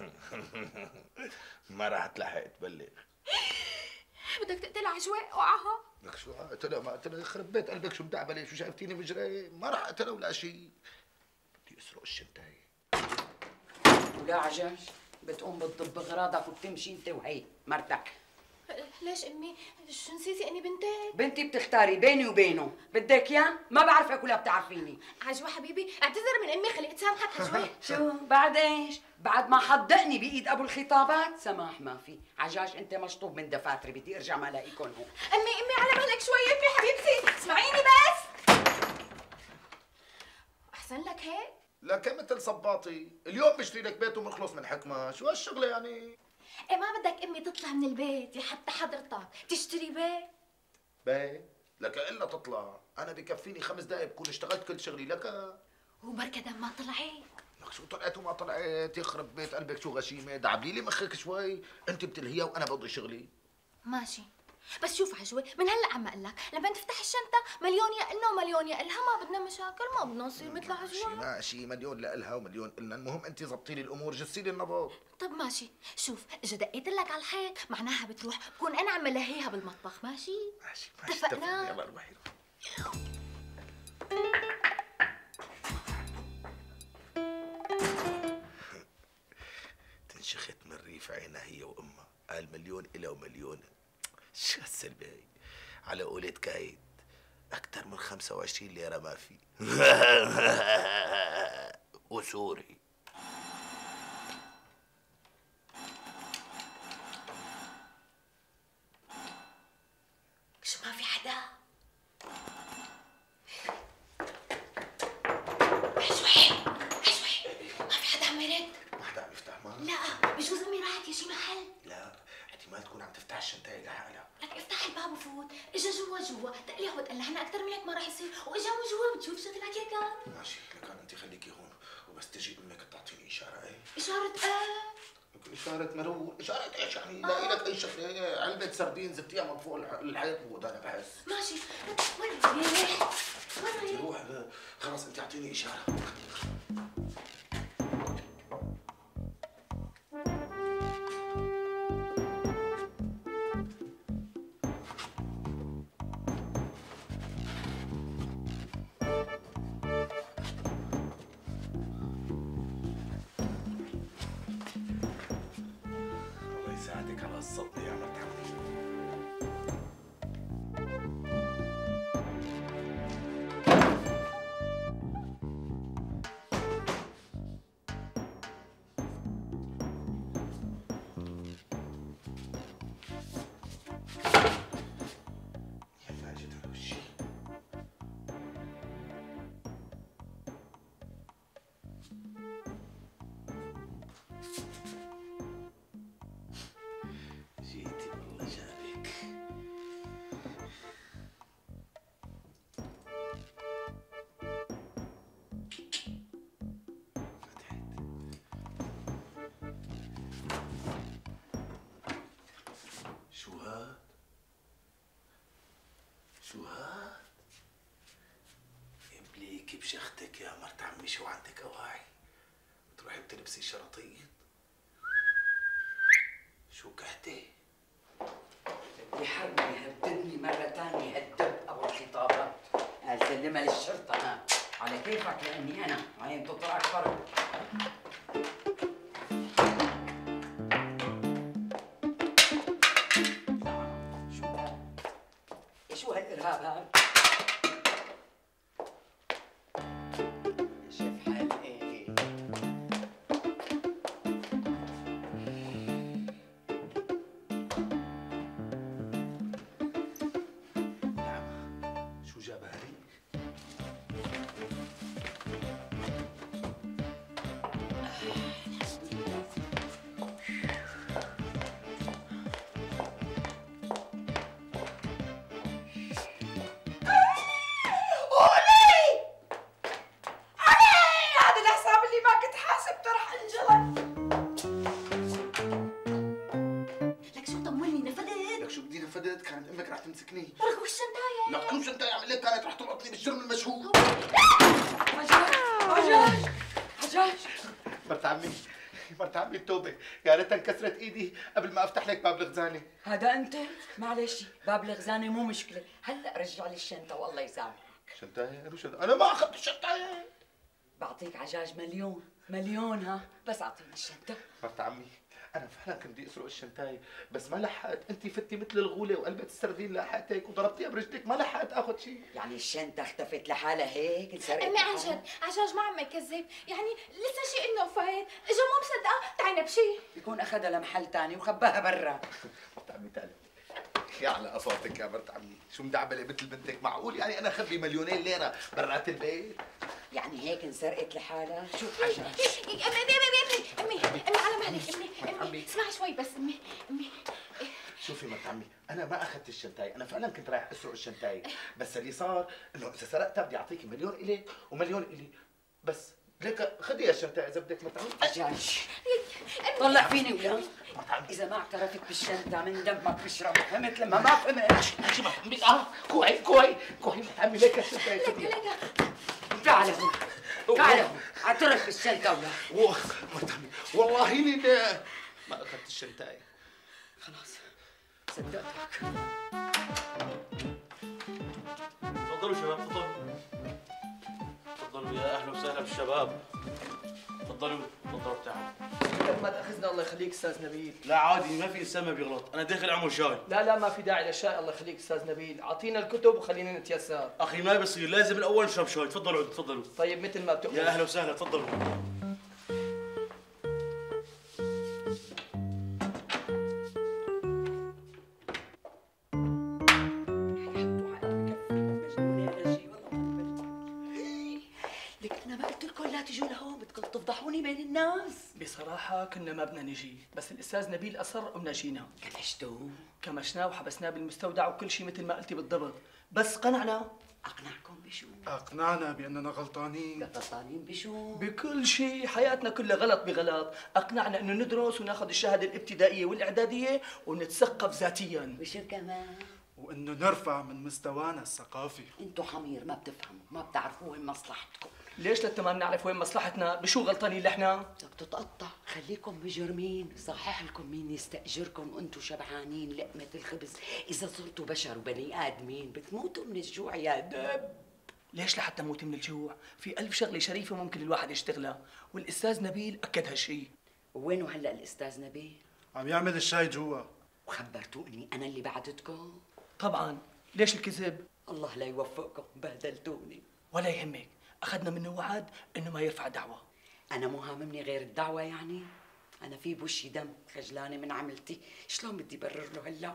ما راح تلحق تبلغ. بدك تقتلها عجواء وقعها؟ لك شو قتلها ما قتلها، يخرب بيت قلبك شو مدعبلة، شو شايفتيني مجري؟ ما راح اقتلها ولا شيء. بدي اسرق الشنتاية. ولا عجاج، بتقوم بتضب اغراضك وبتمشي انت وهي مرتك. ليش امي؟ شو نسيتي اني بنتك؟ بنتي بتختاري بيني وبينه، بدك اياه؟ ما بعرفك ولا بتعرفيني. عجوة حبيبي، اعتذر من امي، خليت سامحك عجوة. شو بعد ايش؟ بعد ما حدقني بايد ابو الخطابات؟ سماح ما في، عجاج انت مشطوب من دفاتري، بدي ارجع ما الاقيكم هون. امي امي على مهلك شوي، امي حبيبتي اسمعيني بس. احسن لك هيك؟ لك مثل صباطي، اليوم بشتري لك بيت ومخلص من حكمة، شو هالشغلة يعني؟ ايه ما بدك امي تطلع من البيت لحتى حضرتك تشتري بيت؟ بيت؟ لك الا تطلع، انا بكفيني خمس دقايق بكون اشتغلت كل شغلي لك. وبركة دام ما طلعت. لك شو طلعت وما طلعت، يخرب بيت قلبك شو غشيمة، دعبلي لي مخك شوي، انت بتلهيها وانا بقضي شغلي. ماشي، بس شوف عجوة، من هلا عم اقول لك، لما تفتح الشنطة مليون يا إلنا ومليون يا إلها، ما بدنا مشاكل، ما بدنا نصير مثل ماشي عجوة. ماشي، مليون لإلها ومليون إلنا، المهم انت ظبطي لي الامور، جسي لي النبض. طب ماشي، شوف اجا دقيت لك على الحيط معناها بتروح، بكون انا عم لهيها بالمطبخ، ماشي؟ ماشي ماشي اتفقنا؟ يلا روحي. تنشخت من ريف عينها هي وامها، قال مليون إلى ومليون، شو هالسلبة هي؟ على قولة كايد أكثر من خمسة وعشرين ليرة ما في. وسوري. شو ما في حدا؟ عجوة عجوة، ما في حدا عم يرد؟ ما حدا عم يفتح معك؟ لا، بجوز امي راحت يا شي محل. لا، احتمال تكون عم تفتح الشنطاية لحالها. لك افتح الباب وفوت، اجا جوا جوا، تقلي هو تقلعنا اكثر من هيك ما راح يصير، واجا من جوا بتشوف شغلك يا كان. ماشي، لكان انت خليكي هون وبس تجي امك تعطيني اشارة. ايه؟ اشارة ايه؟ ممكن إشارة مرور، إشارة إيش يعني؟ لاقي لك أي شغلة، علبة سردين زبطيها من فوق الحيط بود أنا بحس. ماشي، وين رايح؟ وين رايح؟ روح خلص أنت أعطيني إشارة. يساعدك على الصدمة يا مرت عمي. يا فاجد على وشي. جيتي والله جابك. فتحت. شو هاد؟ شو هاد؟ يمليكي بشختك يا مرت عمي، شو عندك أواعي؟ بتروحي بتلبسي شراطيط؟ شو كحتي؟ يحرمني يهددني مرة ثانية هالدب أبو الخطابات. قال سلمها للشرطة ها. على كيفك لأني أنا عين تطلعك فرق. شو هاد؟ شو هالإرهاب هاد؟ شوف حال إيه؟ شو جابها لي؟ هذا الحساب اللي ما كنت حاسبته رح انجلط. لك شو طمني نفدت؟ لك شو بدي نفدت؟ كانت أمك رح تمسكني. ولك وش شنطاية؟ لا تكون شنطة أعمل لك، كانت رح تلقطني بالجرم المشهور. حجاج حجاج حجاج مرت عمي، مرت عمي التوبة، يا ريتها انكسرت إيدي قبل ما أفتح لك باب الخزانة. هذا انت؟ معلش باب الخزانه مو مشكله، هلا رجع لي الشنطه والله يسامحك. شنطاية؟ أنا شنطاية؟ أنا ما أخذت الشنطاية. بعطيك عجاج مليون مليون ها، بس اعطيني الشنطه. مرت عمي أنا فعلا كنت بدي أسرق الشنطاية، بس ما لحقت، أنت فتي مثل الغولة وقلبت السردين لحقتك وضربتيها برجلك، ما لحقت آخذ شيء. يعني الشنطه اختفت لحالها هيك انسرقت؟ امي عن جد عجاج ما عم يكذب، يعني لسه شيء انه فايت، اجا مو مصدقه تعينا بشي. يكون اخذها لمحل ثاني وخباها برا. مرت عمي تعالي. يا على قصاتك يا مرت عمي، شو مدعبله مثل بنتك؟ معقول يعني انا اخبي مليونين ليره برات البيت؟ يعني هيك انسرقت لحالها؟ شوف عجاج. امي امي امي امي امي على مهلك امي امي اسمعي شوي بس امي امي. شوفي مرت عمي، انا ما اخذت الشنطاية، انا فعلا كنت رايح اسرق الشنطاية، بس اللي صار انه اذا سرقتها بدي اعطيكي مليون الك ومليون الي، بس ليك خذي يا الشنطاية اذا بدك مرت عمي. عجاج طلع فيني ولا؟ اذا ما اعترفت بالشنطه من دمك بشرب، فهمت لما ما فهمت؟ شو مرت عمي؟ اه كوعي كوعي كوعي مرت عمي، ليك الشنطاية خذيها. تعال هون تعال هون، اعترف بالشنطه ولا؟ و- مرت عمي والله اني ما اخذت الشنطاية. خلاص صدقتك. تفضلوا شباب، تفضلوا تفضلوا، يا اهلا وسهلا بالشباب. تفضلوا تفضلوا ارتاحوا. ما تاخذنا الله يخليك استاذ نبيل. لا عادي، ما في انسان ما بيغلط، انا داخل اعمل شاي. لا لا ما في داعي للشاي، الله يخليك استاذ نبيل، اعطينا الكتب وخلينا نتيسر. اخي ما بصير، لازم الاول نشرب شاي. تفضلوا تفضلوا. طيب مثل ما بتؤمر. يا اهلا وسهلا، تفضلوا. لك انا ما قلت لكم لا تجوا لهون، بدكم تفضحوني بين الناس. بصراحة كنا ما بدنا نجي، بس الأستاذ نبيل أصر قمنا جينا. كمشتوه؟ كمشناه وحبسناه بالمستودع وكل شيء مثل ما قلتي بالضبط، بس قنعنا. اقنعكم بشو؟ اقنعنا باننا غلطانين. غلطانين بشو؟ بكل شيء، حياتنا كلها غلط بغلط. اقنعنا انه ندرس وناخذ الشهاده الابتدائيه والاعداديه ونتثقف ذاتيا. وشو كمان؟ وانه نرفع من مستوانا الثقافي. انتو حمير ما بتفهموا، ما بتعرفوا وين مصلحتكم. ليش لتمام نعرف وين مصلحتنا؟ بشو غلطانين لحنا؟ بدك تتقطع، خليكم مجرمين، صحح لكم مين يستأجركم وانتو شبعانين لقمة الخبز، إذا صرتوا بشر وبني آدمين بتموتوا من الجوع يا دب. ليش لحتى نموت من الجوع؟ في ألف شغلة شريفة ممكن الواحد يشتغلها، والأستاذ نبيل أكد هالشي. وينه هلا الأستاذ نبيل؟ عم يعمل الشاي جوا. وخبرتوه إني أنا اللي بعتتكم؟ طبعا، ليش الكذب؟ الله لا يوفقكم، بهدلتوني. ولا يهمك، أخذنا منه وعد إنه ما يرفع دعوة. أنا مو هاممني غير الدعوة يعني؟ أنا في بوشي دم، خجلانة من عملتي، شلون بدي برر له هلا؟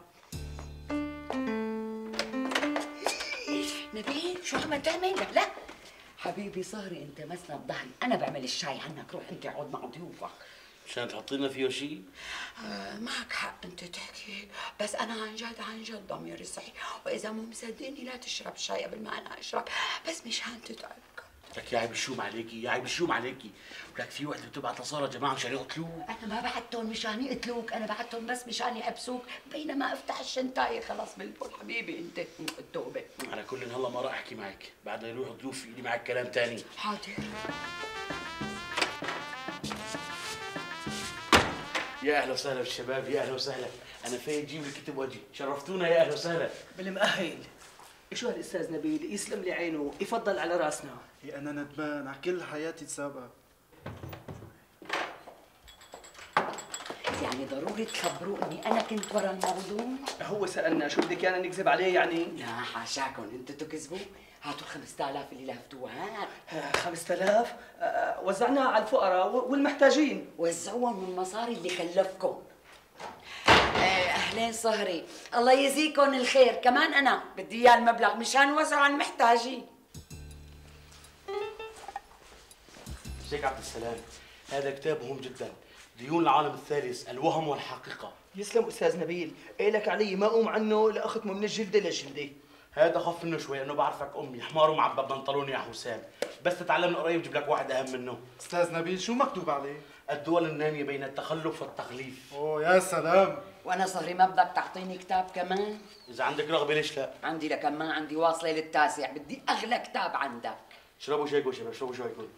نبيل شو عم تعمل؟ لا لا حبيبي صهري انت مسند ظهري، انا بعمل الشاي عنك، روح انت اقعد مع ضيوفك. مشان تحطينا فيه شيء؟ آه معك حق انت تحكي، بس انا عن جد عن جد ضميري صحي، واذا مو مصدقني لا تشرب شاي قبل ما انا اشرب، بس مشان تتأكد. لك يا عيب الشوم عليكي، يا عيب الشوم عليكي، ولك في وحده بتبعت لصارة جماعه مشان يقتلوك. انا ما بعتهم مشان يقتلوك، انا بعتهم بس مشان يحبسوك، بينما افتح الشنطايه خلاص بالبول. حبيبي انت التوبه. على كل هلا ما راح احكي معك، بعد لا يروح ضيوف يجي معك كلام ثاني. حاضر. يا اهلا وسهلا بالشباب، يا اهلا وسهلا، انا فايت جيب الكتب واجي، شرفتونا يا اهلا وسهلا. بالمؤهل. شو هالاستاذ نبيل، يسلم لي عينه، يفضل على راسنا. هي انا ندمان على كل حياتي السابقه. يعني ضروري تخبروه اني انا كنت ورا الموضوع؟ هو سالنا شو بدك ايانا نكذب عليه يعني؟ لا حاشاكم انتوا تكذبوا، هاتوا الخمسة آلاف اللي لفتوها. هات خمسة آلاف آه وزعناها على الفقراء والمحتاجين. وزعوهم من المصاري اللي خلفكم. اهلين صهري، الله يجزيكم الخير، كمان انا بدي اياه المبلغ مشان وزعوا على المحتاجين. شيخ عبد السلام، هذا كتاب مهم جدا، ديون العالم الثالث، الوهم والحقيقة. يسلم أستاذ نبيل، إلك علي ما أقوم عنه لأختمه من الجلدة للجلدة. هذا خف منه شوي لأنه بعرفك أمي، حمار ومعبى بنطلوني يا حسام، بس تتعلم قريب جيب لك واحد أهم منه. أستاذ نبيل شو مكتوب عليه؟ الدول النامية بين التخلف والتغليف. أوه يا سلام. وأنا صهري ما بدك تعطيني كتاب كمان؟ إذا عندك رغبة ليش لا؟ عندي لكم ما عندي واصلة للتاسع، بدي أغلى كتاب عندك. اشربوا شاي شباب، اشربوا شاي كل.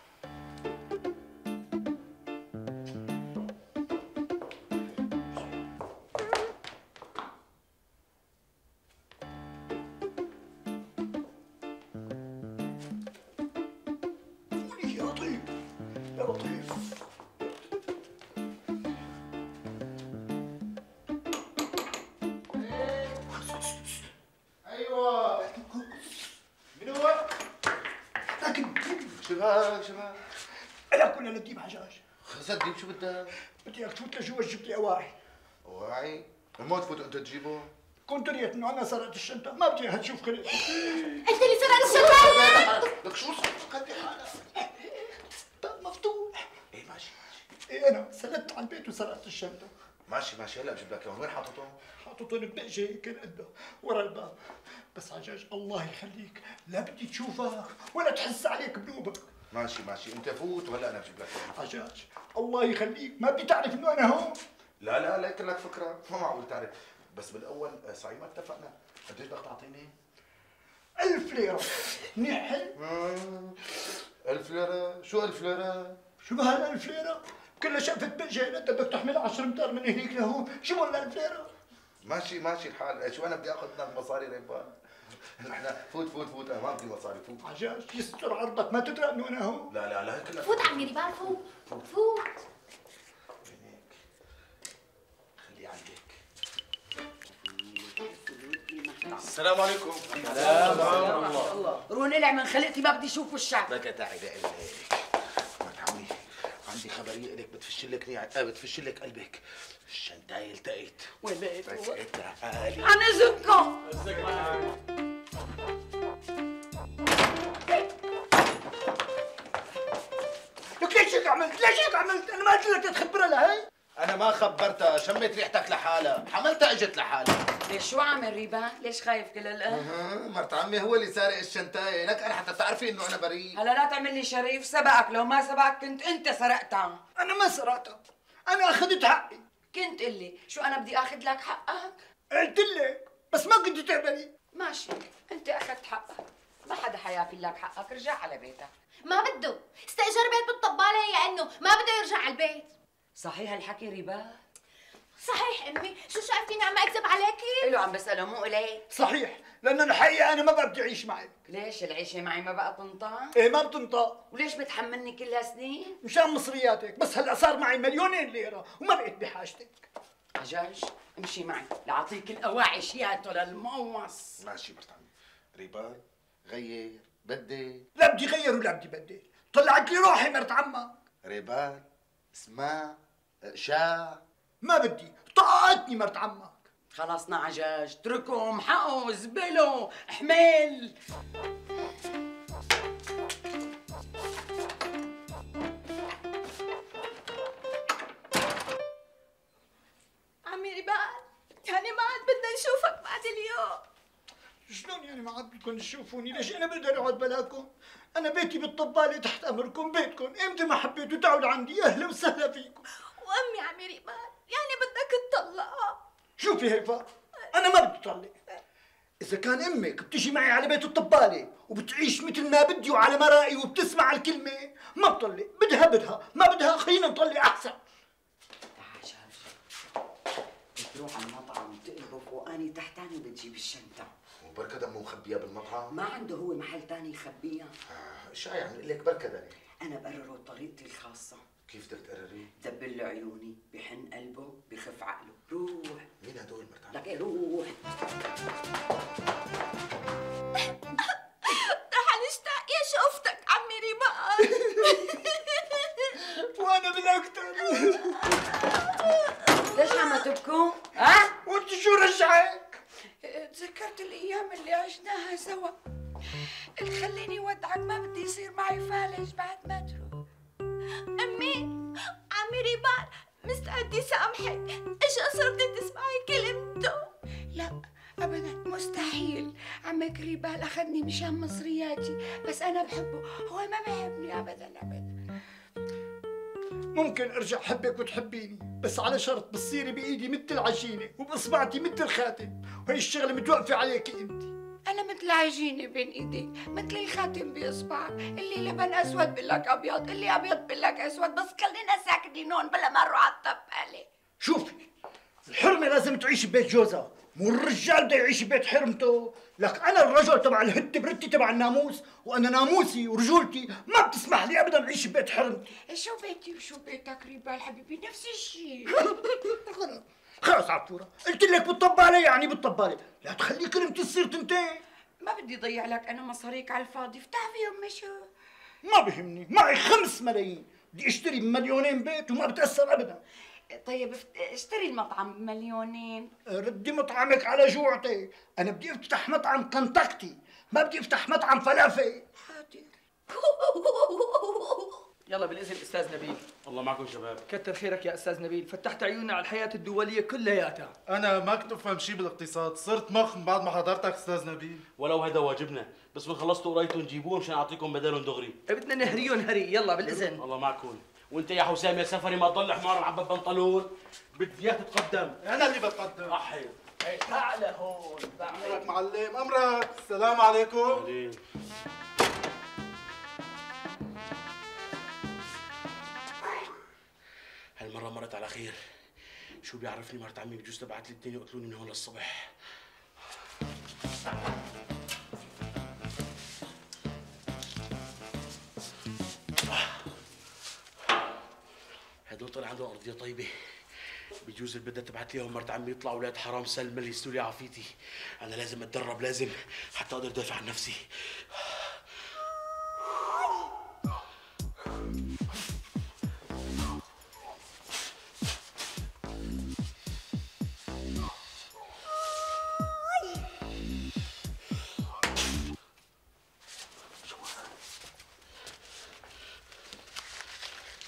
شباب شباب انا كنا نديب حجاج. صدق شو بدك؟ بدي اياك تفوت لجوا تجيب لي اواعي. اواعي؟ وما تفوت انت تجيبه؟ كنت ريت انه انا سرقت الشنطه، ما بدي اياها تشوف خلق. انت اللي سرقت الشنطه؟ لك شو سكتي حالك؟ باب مفتوح. ايه ماشي ماشي. ايه انا سلت على البيت وسرقت الشنطه. ماشي ماشي هلا بجيب لك اياهم، وين حاططهم؟ حاططهم ببقجه هيك قده ورا الباب. بس عجاج الله يخليك لا بدي تشوفك ولا تحس عليك بنوبك. ماشي ماشي انت فوت وهلا انا بجيب لك اياهم. عجاج الله يخليك ما بدي تعرف انه انا هون. لا لا لا لك فكره، ما معقول تعرف، بس بالاول صحيح ما اتفقنا، قديش بدك تعطيني؟ ألف ليرة. منيح حلو؟ ألف ليرة؟ شو ألف ليرة؟ شو بهال ألف ليرة؟ كلها شقفة بقجة انت بدك تحمل عشر امتار من هنيك لهون، شو بهال ألف ليرة؟ ماشي ماشي الحال، شو انا بدي اخذ منك مصاري ريبان؟ نحن فوت فوت فوت انا ما بدي مصاري، فوت. عجاج يستر عرضك، ما تدري انه انا هون؟ لا لا لا هيك كلها فوت عمي ريبان فوت فوت. خليه عندك. السلام عليكم. السلام ورحمة الله. رون الع من خلقتي ما بدي اشوف وشك. لك تعي لك ما عمي، عندي خبريه لك بتفش لك نيع... آه بتفش لك قلبك. الشنطايه التقيت. وين بقيت؟ بقيت تعالي. عن اذنكم. لك ليش هيك عملت؟ ليش هيك عملت؟ انا ما قلت لك تخبرها لهي؟ انا ما خبرتها، شميت ريحتك لحالها، حملتها اجت لحالها. ليش شو عامل ريبان؟ ليش خايف كل الان؟ اها مرت عمي هو اللي سارق الشنطايه، لك انا حتى تعرفي انه انا بريء. هلا لا تعمل لي شريف، سبقك، لو ما سبقك كنت انت سرقتها. انا ما سرقتها، انا اخذت حقي. كنت قلي شو انا بدي اخذ لك حقك؟ قلت لك بس ما كنت تعملي. ماشي، انت اخذت حقك، ما حدا حياكل لك حقك، رجع على بيتك. ما بده، استأجر بيت بالطبالة هي انه ما بده يرجع على البيت. صحيح هالحكي ريبان؟ صحيح امي، شو شايفتيني عم اكذب عليكي؟ له عم بسأله مو إلي. صحيح، لأن الحقيقة أنا ما بقى بدي أعيش معك. ليش العيشة معي ما بقى تنطق؟ إيه ما بتنطق. وليش بتحملني كل هالسنين؟ مشان مصرياتك، بس هلا صار معي مليونين ليرة وما بقيت بحاجتك. عجاج امشي معي لأعطيك الأواعي شياته للموص. ماشي مرت عمي. ريبان غير بدل. لا بدي غير ولا بدي بدل، طلعت لي روحي مرت عمك. ريبان اسمع شاع. ما بدي، طقتني مرت عمك. خلصنا عجاج، اتركوا، محقوا، زبلوا، حمل. عمي ريبان، يعني ما عاد بدنا نشوفك بعد اليوم. شلون يعني ما عاد بدكم تشوفوني؟ ليش انا بقدر اقعد بلاكم؟ انا بيتي بالطبالة تحت امركم، بيتكم، امتى ما حبيتوا تعوا لعندي، اهلا وسهلا فيكم. وامي عمي ريبان، يعني بدك تطلقها؟ شوفي هيفا، انا ما بدي اطلق. اذا كان امك بتجي معي على بيت الطبالة وبتعيش مثل ما بدي وعلى مرائي وبتسمع الكلمة، ما بطلق، بدها بدها، ما بدها خلينا نطلق احسن. عجاج بتروح على المطعم تقلبك واني تحتاني بتجيب الشنطة. وبركة دمه مخبيها بالمطعم؟ ما عنده هو محل تاني يخبيها. آه شاي عم يقول لك بركة دمي. أنا بقرره بطريقتي الخاصة. كيف بدك تقرري؟ دبل له عيوني، بحن قلبه، بخف عقله، روح. مين هدول مرت عمي؟ لك ايه روح. رح نشتاق يا شوفتك عمي ريبان. وانا بالاكثر. ليش عم تبكوا؟ ها؟ وانت شو رجعك؟ تذكرت الايام اللي عشناها سوا. قلت خليني ودعك، ما بدي يصير معي فالج بعد ما تروح. امي، عمي ريبان مستعد سامحك، اجا صرتي تسمعي كلمته. لا ابدا مستحيل، عمك ريبال اخذني مشان مصرياتي، بس انا بحبه، هو ما بحبني ابدا ابدا. ممكن ارجع حبك وتحبيني، بس على شرط بتصيري بايدي مثل العجينه وباصبعتي مثل الخاتم، وهي الشغله متوقفه عليكي انت. انا مثل عجينه بين ايديك، مثل الخاتم باصبعك، اللي لبن اسود بقول لك ابيض، اللي ابيض بقول لك اسود، بس خلينا ساكتين هون بلا ما نروح على الطباله. شوفي، الحرمه لازم تعيش ببيت جوزها، مو الرجال بده يعيش ببيت حرمته. لك انا الرجل تبع الهد برتي تبع الناموس، وانا ناموسي ورجولتي ما بتسمح لي ابدا اعيش ببيت حرمتي. شو بيتي وشو بيتك ريبال حبيبي، نفس الشيء. خلص خلص عفوره، قلت لك بالطباله يعني بالطباله، لا تخلي كلمتي تصير تنتين. ما بدي ضيع لك انا مصاريك على الفاضي، افتح فيهم مشو. ما بهمني، معي خمس ملايين، بدي اشتري مليونين بيت وما بتاثر ابدا. طيب اشتري المطعم بمليونين. ردي مطعمك على جوعتي، انا بدي افتح مطعم كنتاكتي، ما بدي افتح مطعم فلافل. حاضر. يلا بالاذن استاذ نبيل. الله معكم شباب. كتر خيرك يا استاذ نبيل، فتحت عيوننا على الحياه الدوليه كلياتها. انا ما كنت افهم شيء بالاقتصاد، صرت مخ من بعد ما حضرتك استاذ نبيل. ولو هذا واجبنا، بس من خلصتوا قرايتهم جيبوهم مشان اعطيكم بدالهم دغري. بدنا نهريهم هري، يلا بالاذن. الله معكم. وانت يا حسام يا سفري ما تضل حمار معبى بنطلون، بدي اياك تتقدم. انا اللي بتقدم. احي تعال هون. امرك معلم، امرك. السلام عليكم. عليك. هالمرة مرت على خير. شو بيعرفني مرت عمي بجوز تبعت لي الدنيا يقتلوني من هون للصبح. هدول طلع عندهم ارضيه طيبه، بجوز اللي بدها تبعت ليهم مرت عمي يطلعوا اولاد حرام سلمى اللي يستولي عافيتي. انا لازم اتدرب، لازم حتى اقدر ادافع عن نفسي.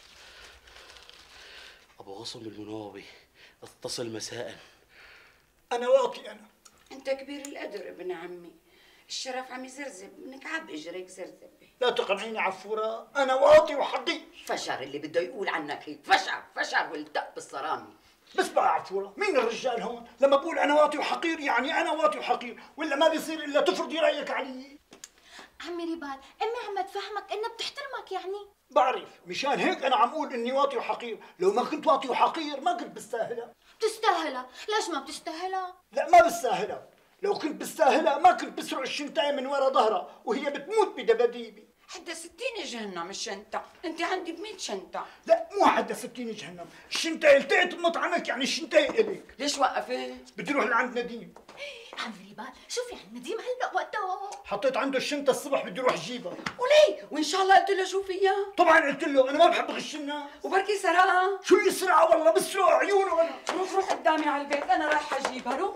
أبو غصن المنوبي، اتصل مساء. انا واطي انا. انت كبير القدر ابن عمي، الشرف عم يزرزب منك عب اجريك زرزب. لا تقنعيني عفوره، انا واطي وحقير. فشر اللي بده يقول عنك هيك، فشر فشر والدق بالصرامي. بس بقى عفوره، مين الرجال هون؟ لما بقول انا واطي وحقير يعني انا واطي وحقير، ولا ما بيصير الا تفرضي رايك علي؟ عمي ريبال، امي عم تفهمك انها بتحترمك يعني. بعرف، مشان هيك انا عم اقول اني واطي وحقير، لو ما كنت واطي وحقير ما كنت بستاهلها. بتستاهلها، ليش ما بتستاهلها؟ لا ما بستاهلها، لو كنت بستاهلها ما كنت بسرق الشنطايه من ورا ظهرها وهي بتموت بدباديبي. حتى ستين جهنم الشنطة، انت عندي بمية شنطة. لا مو حتى ستين جهنم، الشنطة التقت بمطعمك يعني الشنطة إلك. ليش وقفت؟ بدي اروح لعند نديم. عم ريبال، شوف يعني نديم هلا وقته. حطيت عنده الشنطة الصبح بدي اروح اجيبها. وليه؟ وان شاء الله قلت له شو فيها؟ طبعا قلت له انا ما بحب غش الناس. وبركي سرقها. شو يسرقها والله بسرق عيونه انا. روح روح قدامي على البيت، انا رايحة اجيبها، روح.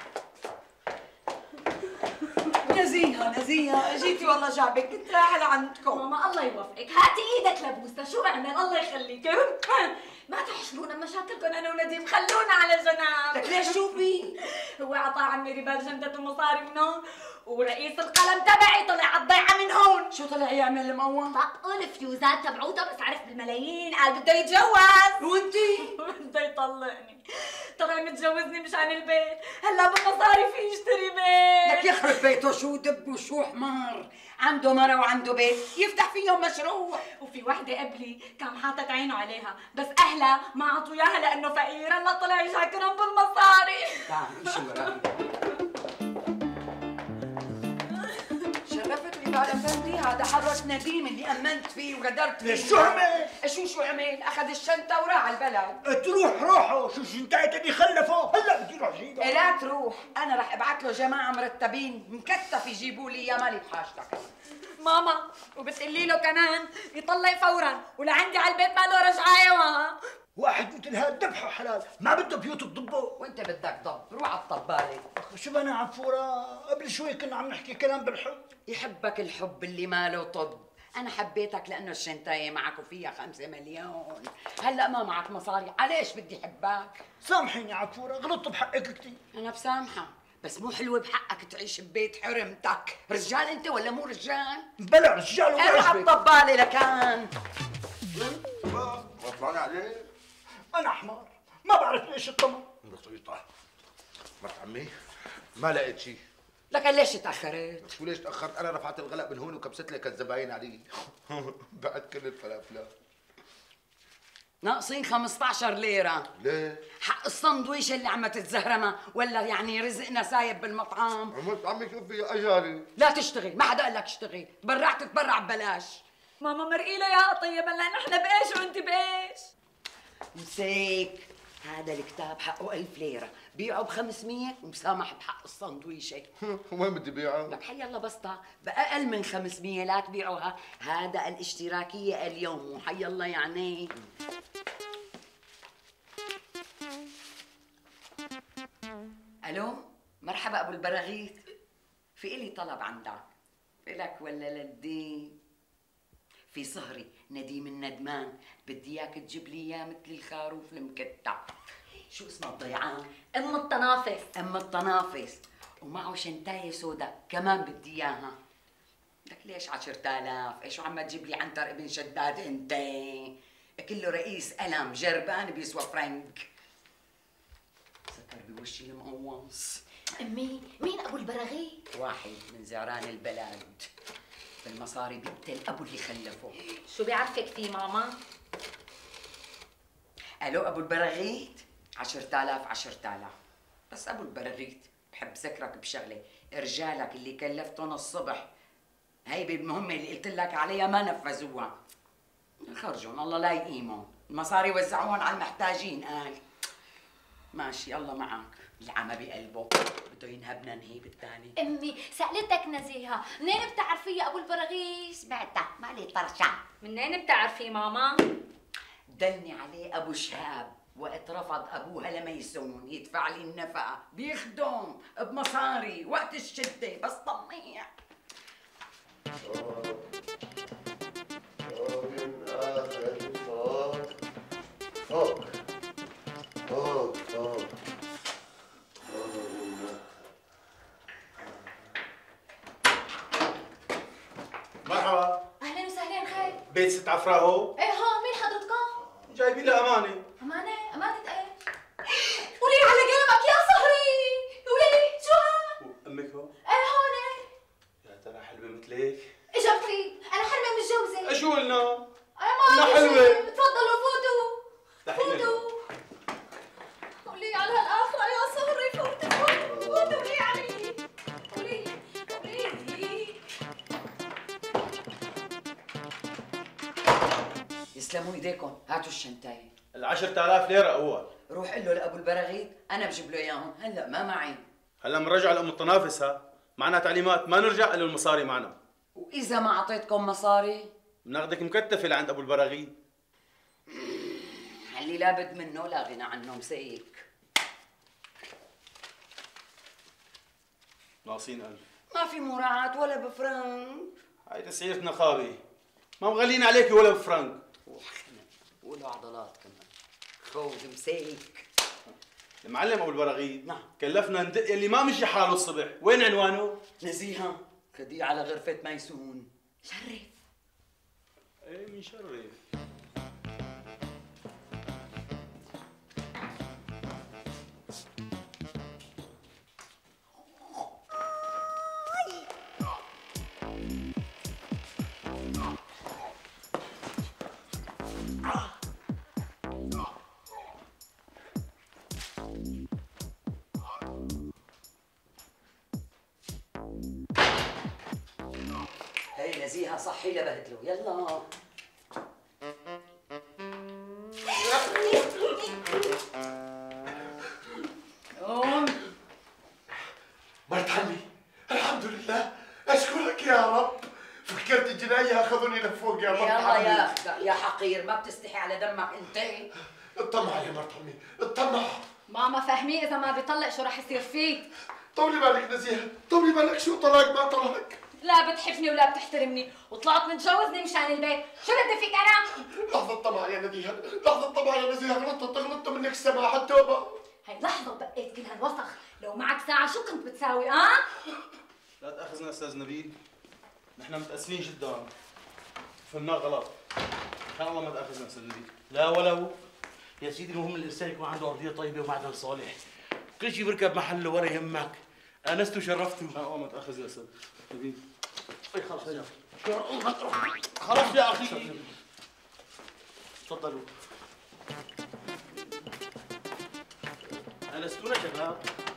نزيهة نزيهة، جيتي والله جابك، كنت رايحة لعندكم. ماما الله يوفقك، هاتي ايدك لبوسة، شو بعمل الله يخليك. ما تحشرونا مشاكلكم انا ونديم، خلونا على جنب. لك ليش شو في؟ هو عطى عمي ريبال شنطة مصاري من هون، ورئيس القلم تبعي طلع على الضيعة من هون. شو طلع يعمل مقوم؟ طق الفيوزات تبعوته، بس عرف بالملايين، قال بده يتجوز. وانتي؟ بده يطلقني، طلع متجوزني مشان البيت، هلا بالمصاري في يشتري بيت. لك يخرب بيته، شو دب وشو حمار، عنده مرة وعنده بيت يفتح فيهم مشروع. وفي وحدة قبلي كان حاطط عينه عليها، بس أهلها ما عطوا إياها لأنه فقير، هلا طلع يشاكرهم بالمصاري. تعال شو وراي؟ شرفت ريبال افندي، هذا حرك نديم اللي امنت فيه وغدرت فيه. ليش شو عمل؟ شو شو عمل؟ اخذ الشنطة وراح على البلد. تروح روحه، شو شنطايته اللي خلفه، هلا بدي اروح اجيبها. إيه لا تروح، انا رح ابعث له جماعة مرتبين مكتف يجيبوا لي اياه، مالي بحاجتك. ماما وبتقلي له كمان يطلق فورا، ولعندي على البيت ما له رجعايه. واحد مثل هاد ذبحه حلال، ما بده بيوت تضبه. وانت بدك ضب، روح على الطبالة. شو انا عفوره، قبل شوي كنا عم نحكي كلام بالحب. يحبك الحب اللي ماله طب، أنا حبيتك لأنه الشنطاية معك وفيها خمسة مليون، هلأ ما معك مصاري، عليش بدي حبك؟ سامحيني عفورة، غلطت بحقك كثير. أنا بسامحك، بس مو حلوة بحقك تعيش ببيت حرمتك، رجال أنت ولا مو رجال؟ بلا رجال ولا ارحب طبالة لكان. ما طلعنا عليه؟ أنا حمار، ما بعرف ليش الطمع. بسيطة مرت عمي، ما لقيت شيء. لك ليش تأخرت؟ شو ليش تأخرت؟ أنا رفعت الغلاء من هون وكبست لك الزباين علي. بعد كل الفلافلات ناقصين خمسطعش ليرة. ليه؟ حق السندويش اللي عم تتزهرمها، ولا يعني رزقنا سايب بالمطعم؟ عمرت عمي شوف في أجاري. لا تشتغل، ما حدا قال لك اشتغل، برعت تتبرع ببلاش. ماما مرقي له يا طيب، هلا نحن بايش وانت بايش؟ مسيك، هذا الكتاب حقه ألف ليرة، بيعه بخمسمية ومسامح بحق السندويشة. وين بدي بيعه؟ لك حي الله بسطة، بأقل من خمسمية لا تبيعوها، هذا الاشتراكية اليوم، وحي الله يعني. ألو، مرحبا أبو البراغيث، في إلي طلب عندك، إلك ولا للدين؟ في صهري نديم الندمان، بدي اياك تجيب لي اياه مثل الخروف المكتع. شو اسمها الضيعان؟ ام التنافس. ام التنافس، ومعه شنطايه سودا كمان بدي اياها. لك ليش عشرة آلاف؟ ايش عم تجيب لي عنتر ابن شداد انت؟ كله رئيس قلم جربان بيسوى فرنك. سكر بوشي المقوص. امي مين ابو البراغيث؟ واحد من زعران البلد، بالمصاري بيقتل ابو اللي خلفه. شو بيعرفك فيه ماما؟ الو ابو البراغيث، عشرة آلاف عشرة آلاف، بس ابو البراغيث بحب ذكرك بشغله، رجالك اللي كلفتهم الصبح هي بالمهمه اللي قلت لك عليها ما نفذوها، خرجون الله لا يقيمهم، المصاري وزعوهم على المحتاجين. قال ماشي الله معك، العمى بقلبه بده ينهبنا نهيب الثاني. امي سألتك نزيهة، منين بتعرفيه ابو البراغيث؟ سمعتك مالي طرشة. منين بتعرفيه ماما؟ دلني عليه ابو شهاب، وقت رفض ابوها لميسون يدفع لي النفقه، بيخدم بمصاري وقت الشده، بس طميع. من آخر فوق فوق فوق فوق بيت ست عفراهو؟ ايه هون مين حضرتكم؟ جايبين لها امانه. امانه؟ امانه ايه؟ قولي على قلبك يا صهري، قولي شو هاد؟ امك هون؟ ايه هون. يا ترى حلوه مثلك؟ اجا بتريد، انا حلوه متجوزه. شو قلنا؟ ايه ما حلوه. تفضلوا فوتوا فوتوا. قولي على هالاخره يا صهري، فوتوا فوتوا فوتوا. قولي علي، قولي قولي. يسلموا ايديكم، هاتوا الشنتايه. ال عشرة آلاف ليره اول. روح قل له لابو البراغيث انا بجيب له اياهم، هلا ما معي. هلا بنرجع لام الطنافس ها، معنا تعليمات ما نرجع الا المصاري معنا. واذا ما اعطيتكم مصاري بناخذك مكتفه لعند ابو البراغيث. اللي لابد منه لا غنى عنه مسيك. ناقصين ألف. ما في مراعاة ولا بفرنك. هاي تسعيرة نخابة، ما مغلين عليكي ولا بفرنك. وله عضلات كمان. خوذ مسيك. المعلم ابو البراغيث نعم كلفنا ندق اللي ما مشي حاله الصبح، وين عنوانه؟ نزيهة خديه على غرفة ميسون. شرف. ايه بنشرف. هي نزيهة صحي لبهدله، يلا. قوم. مرت عمي الحمد لله، اشكرك يا رب. فكرت الجناية اخذوني لفوق يا مرت يلا عمي. يا يا حقير، ما بتستحي على دمك انت. اطمع يا مرت عمي، اطمع. ماما فهميه اذا ما بيطلق شو رح يصير فيه. طولي بالك نزيهة، طولي بالك، شو طلاق ما طلاق. لا بتحبني ولا بتحترمني، وطلعت متجوزني مشان البيت، شو بدي فيك انا؟ لحظة طمع يا نزيهة، لحظة طمع يا نزيهة، غلطت غلطت منك السماح التوبة. هي لحظة وبقيت كل هالوسخ، لو معك ساعة شو كنت بتساوي اه؟ لا تاخذنا استاذ نبيل، نحن متاسفين جدا، فهمناه غلط. ان شاء الله ما تاخذنا استاذ نبيل. لا ولو يا سيدي، المهم الانسان يكون عنده ارضيه طيبه ومعدن صالح، كل شيء بيركب محله ولا يهمك. انست وشرفته. ان شاء الله ما تاخذ يا استاذ نبيل. اي خلص خلص يا اخي، تفضلوا. انستونا شباب.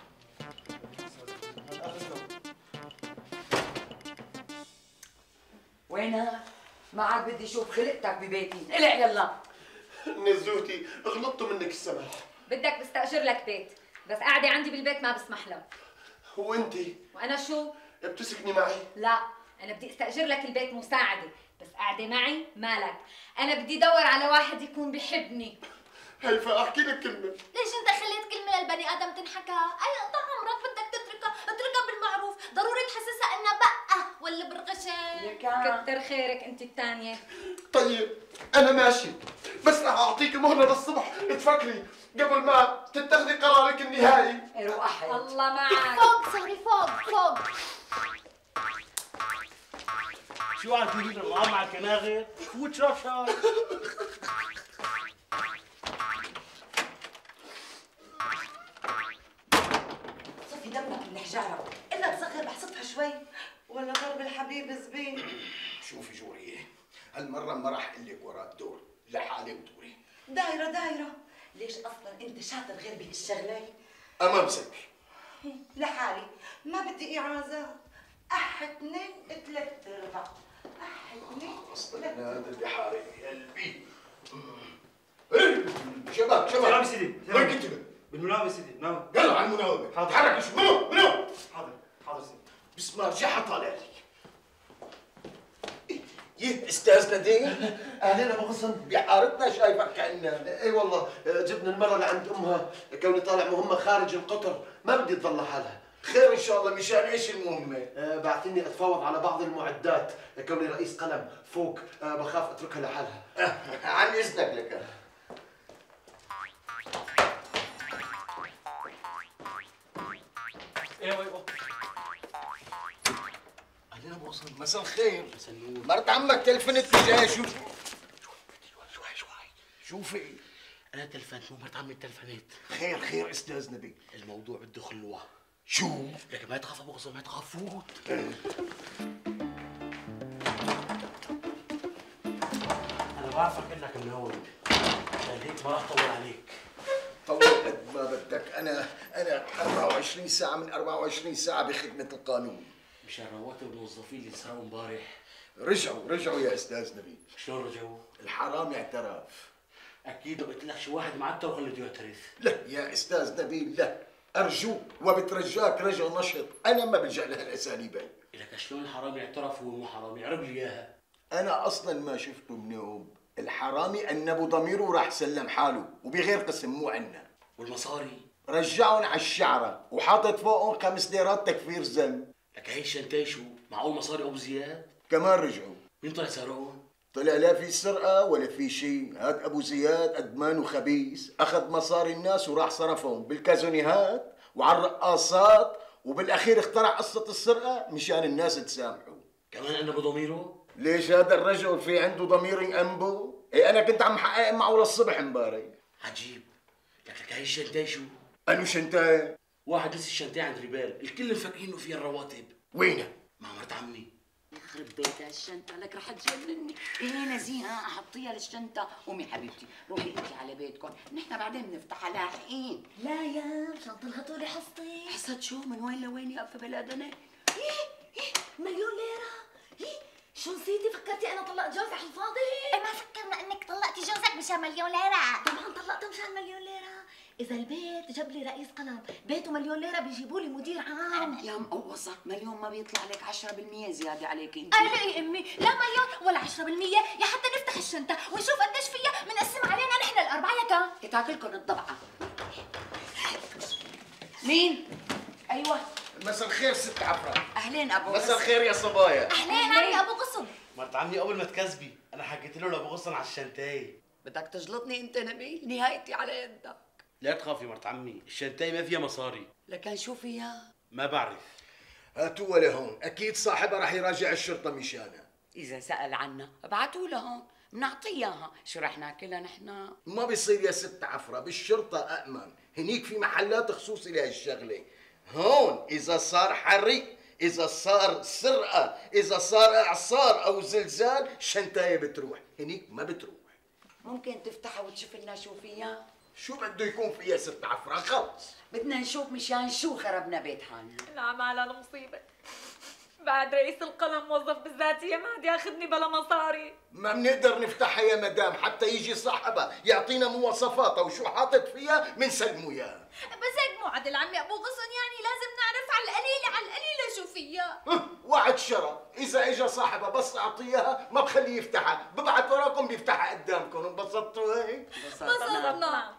وينك؟ ما عاد بدي اشوف خلقتك ببيتي، الع يلا. نزوتي غلطت منك السماح. بدك بستأجر لك بيت، بس قاعدة عندي بالبيت ما بسمح لك. وانتي؟ وأنا شو؟ بتسكني معي؟ لا، أنا بدي استأجر لك البيت مساعدة، بس قاعدة معي مالك. أنا بدي دور على واحد يكون بيحبني. هيفا احكي لك كلمة. ليش أنت خليت كلمة للبني آدم تنحكى؟ أي قطع عمرك بدك تتركها، اتركها بالمعروف، ضروري تحسسها إنها بقة ولا برغشة. كتر خيرك أنت الثانية. طيب أنا ماشي، بس رح أعطيك مهلة للصبح تفكري قبل ما تتخذي قرارك النهائي. روح الله معك. فوق صهري، فوق فوق. شو عم تقول معاه مع الكناغر؟ فوت شرب شاي. صفي دمك من الحجاره، الا تصغر بحصتها شوي. ولا ضرب الحبيب زبين. شوفي جوريه، هالمرة ما راح أقول لك وراء الدور، لحالي ودوري. دايره دايره، ليش اصلا انت شاطر غير بهالشغله؟ أما مسك لحالي، ما بدي اعازات. اح اثنين ثلاث ارباع، اح اثنين ثلاث. نادر بحالي قلبي. شباب شباب سلام سيدي، وين كنتوا؟ بالمناوبة سيدي، مناوبة. يلا على المناوبة. حاضر. تحرك شو منو منو؟ حاضر حاضر سيدي. بس ما رجعها طالع لي. يه استاذ نديم، اهلين ابو غصن بحارتنا شايفك كأننا. اي والله جبنا المرة لعند امها، كوني طالع مهمة خارج القطر، ما بدي تضل لحالها. خير ان شاء الله، مشان ايش المهمة؟ أه بعتني اتفاوض على بعض المعدات، كوني رئيس قلم فوق، أه بخاف اتركها لحالها. أه عن اذنك لك. ايوه ايوه. اهلين ابو غصن. مساء الخير. مساء النور. مرت عمك تلفنت لي جاي. شوف شوي شوي شوفي. انا تلفنت مو مرت عمي تلفنت. خير خير استاذ نبيل. الموضوع بده خلوه. شو؟ لك ما تخاف ابو غصن ما تخاف فوت. انا بعرفك انك منور عشان هيك ما راح اطول عليك. طول قد ما بدك. انا انا أربعة وعشرين ساعة من أربعة وعشرين ساعة بخدمة القانون. مشان رواتب الموظفين اللي سرقوا امبارح. رجعوا رجعوا يا استاذ نبيل. شلون رجعوا؟ الحرامي اعترف. اكيد قلت لك شي واحد معتر وخليته يعترف. لا يا استاذ نبيل لا، ارجوك وبترجاك رجع نشط، انا ما بلجأ لهالاساليب هي. لك شلون الحرامي اعترف وهو مو حرامي؟ عرب لي اياها. انا اصلا ما شفته منهم. الحرامي انبوا ضميره وراح سلم حاله وبغير قسم مو عنا. والمصاري؟ رجعهم على الشعره وحاطط فوقهم خمس ليرات تكفير ذنب. لك هي الشنتاي شو؟ معقول مصاري ابو زياد؟ كمان رجعوا. مين طلع سرقهم؟ طلع لا في سرقه ولا في شيء. هاد ابو زياد ادمان وخبيث، اخذ مصاري الناس وراح صرفهم بالكازونيهات وعلى الرقاصات، وبالاخير اخترع قصه السرقه مشان الناس تسامحه. كمان انبوا ضميره؟ ليش هذا الرجل في عنده ضمير ينبو؟ ايه انا كنت عم حقق معه للصبح امبارح. عجيب. لك لك هي الشنتاي شو؟ انو شنتاي؟ واحد نسي الشنتاي عند ريبال، الكل مفكرينه فيها الرواتب. وينها؟ مع مرت عمي. يخرب بيتها الشنطة، لك رح تجنني. ايه نزيهة حطيها للشنطة. قومي حبيبتي روحي انتي على بيتكم، نحن بعدين بنفتحها لاحقين. لا يا مشان تنهطوا لي حصتي. حصة شو؟ من وين لوين يا في بلدنا؟ ايه ايه مليون ليرة. ايه شو نسيتي؟ فكرتي انا طلقت جوزي على الفاضي؟ ايه ما فكرنا انك طلقتي جوزك مشان مليون ليرة. طبعا طلقته مشان مليون ليرة. إذا البيت جاب لي رئيس قلم، بيته مليون ليرة بيجيبوا لي مدير عام. يا مقوصة مليون ما بيطلع لك عشرة بالمية زيادة عليك انت. أي لا يا أمي، لا مليون ولا عشرة بالمية، يا حتى نفتح الشنطة ونشوف قديش فيها بنقسم علينا نحن الأربعة يا كم. تاكلكم الضبعة. مين؟ أيوة. مساء الخير ست عفرة. أهلين أبو مساء غصن. الخير يا صبايا. أهلين عمي أبو غصن. مرت عمي قبل ما تكذبي انا حكيت له لابو غصن على الشنتاي. بدك تجلطني أنت نبيل؟ نهايتي على يدك. لا تخافي مرت عمي، الشنتاي ما فيها مصاري. لكن شو فيها؟ ما بعرف. هاتوها لهون، اكيد صاحبها راح يراجع الشرطه مشانها. إذا سأل عنا ابعتوا لهون بنعطيه اياها، شو رح ناكلها نحن؟ ما بيصير يا ست عفرة، بالشرطة أأمن، هنيك في محلات خصوصي لهالشغلة. هون إذا صار حريق، إذا صار سرقة، إذا صار إعصار أو زلزال، شنتاية بتروح، هنيك ما بتروح. ممكن تفتحها وتشوف لنا شو فيها؟ شو بده يكون فيها ست عفرة؟ خلص. بدنا نشوف مشان شو خربنا بيت حالنا. نعم على المصيبة. بعد رئيس القلم موظف بالذاتية ما عاد ياخذني بلا مصاري. ما بنقدر نفتحها يا مدام حتى يجي صاحبها يعطينا مواصفاتها وشو حاطط فيها بنسلمه اياها. بس هيك مو عدل عمي أبو غصن، يعني لازم نعرف على القليلة على القليلة شو فيها. وعد شرف، إذا إجا صاحبها بس أعطيها ما بخليه يفتحها، ببعت وراكم بيفتحها قدامكم، انبسطتوا هيك؟ انبسطنا.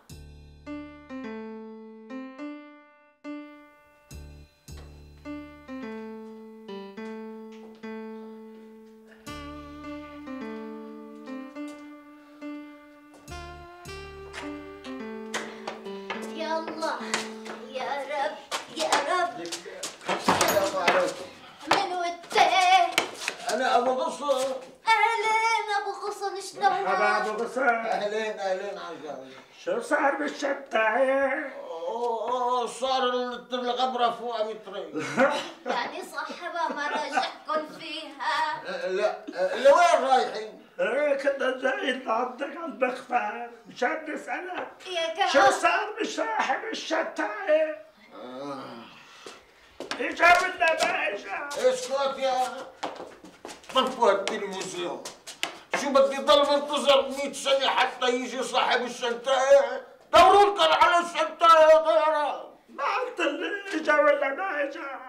يلا يا رب يا رب. السلام عليكم. من وانتين؟ أنا أبو غصن. اهلين ابو غصن، شلونك؟ مرحبا ابو غصن. أهلين أهلين عجل. شو صار بالشنطة؟ أوه صار الغبرة فوق مترين. يعني صاحبها ما راجعكم فيها؟ لا لوين رايحين؟ ايه كنا جايين لعندك على المخفر مشان نسألك يا كمان شو صار بصاحب الشنطة؟ اجا ولا ما اجا؟ اسكت يا طفوا التلفزيون. شو بدي ضل منتظر مئة سنة حتى يجي صاحب الشنطة؟ دوروا لكم على الشنطة يا غيرة. ما قلت لي اجا ولا ما اجا؟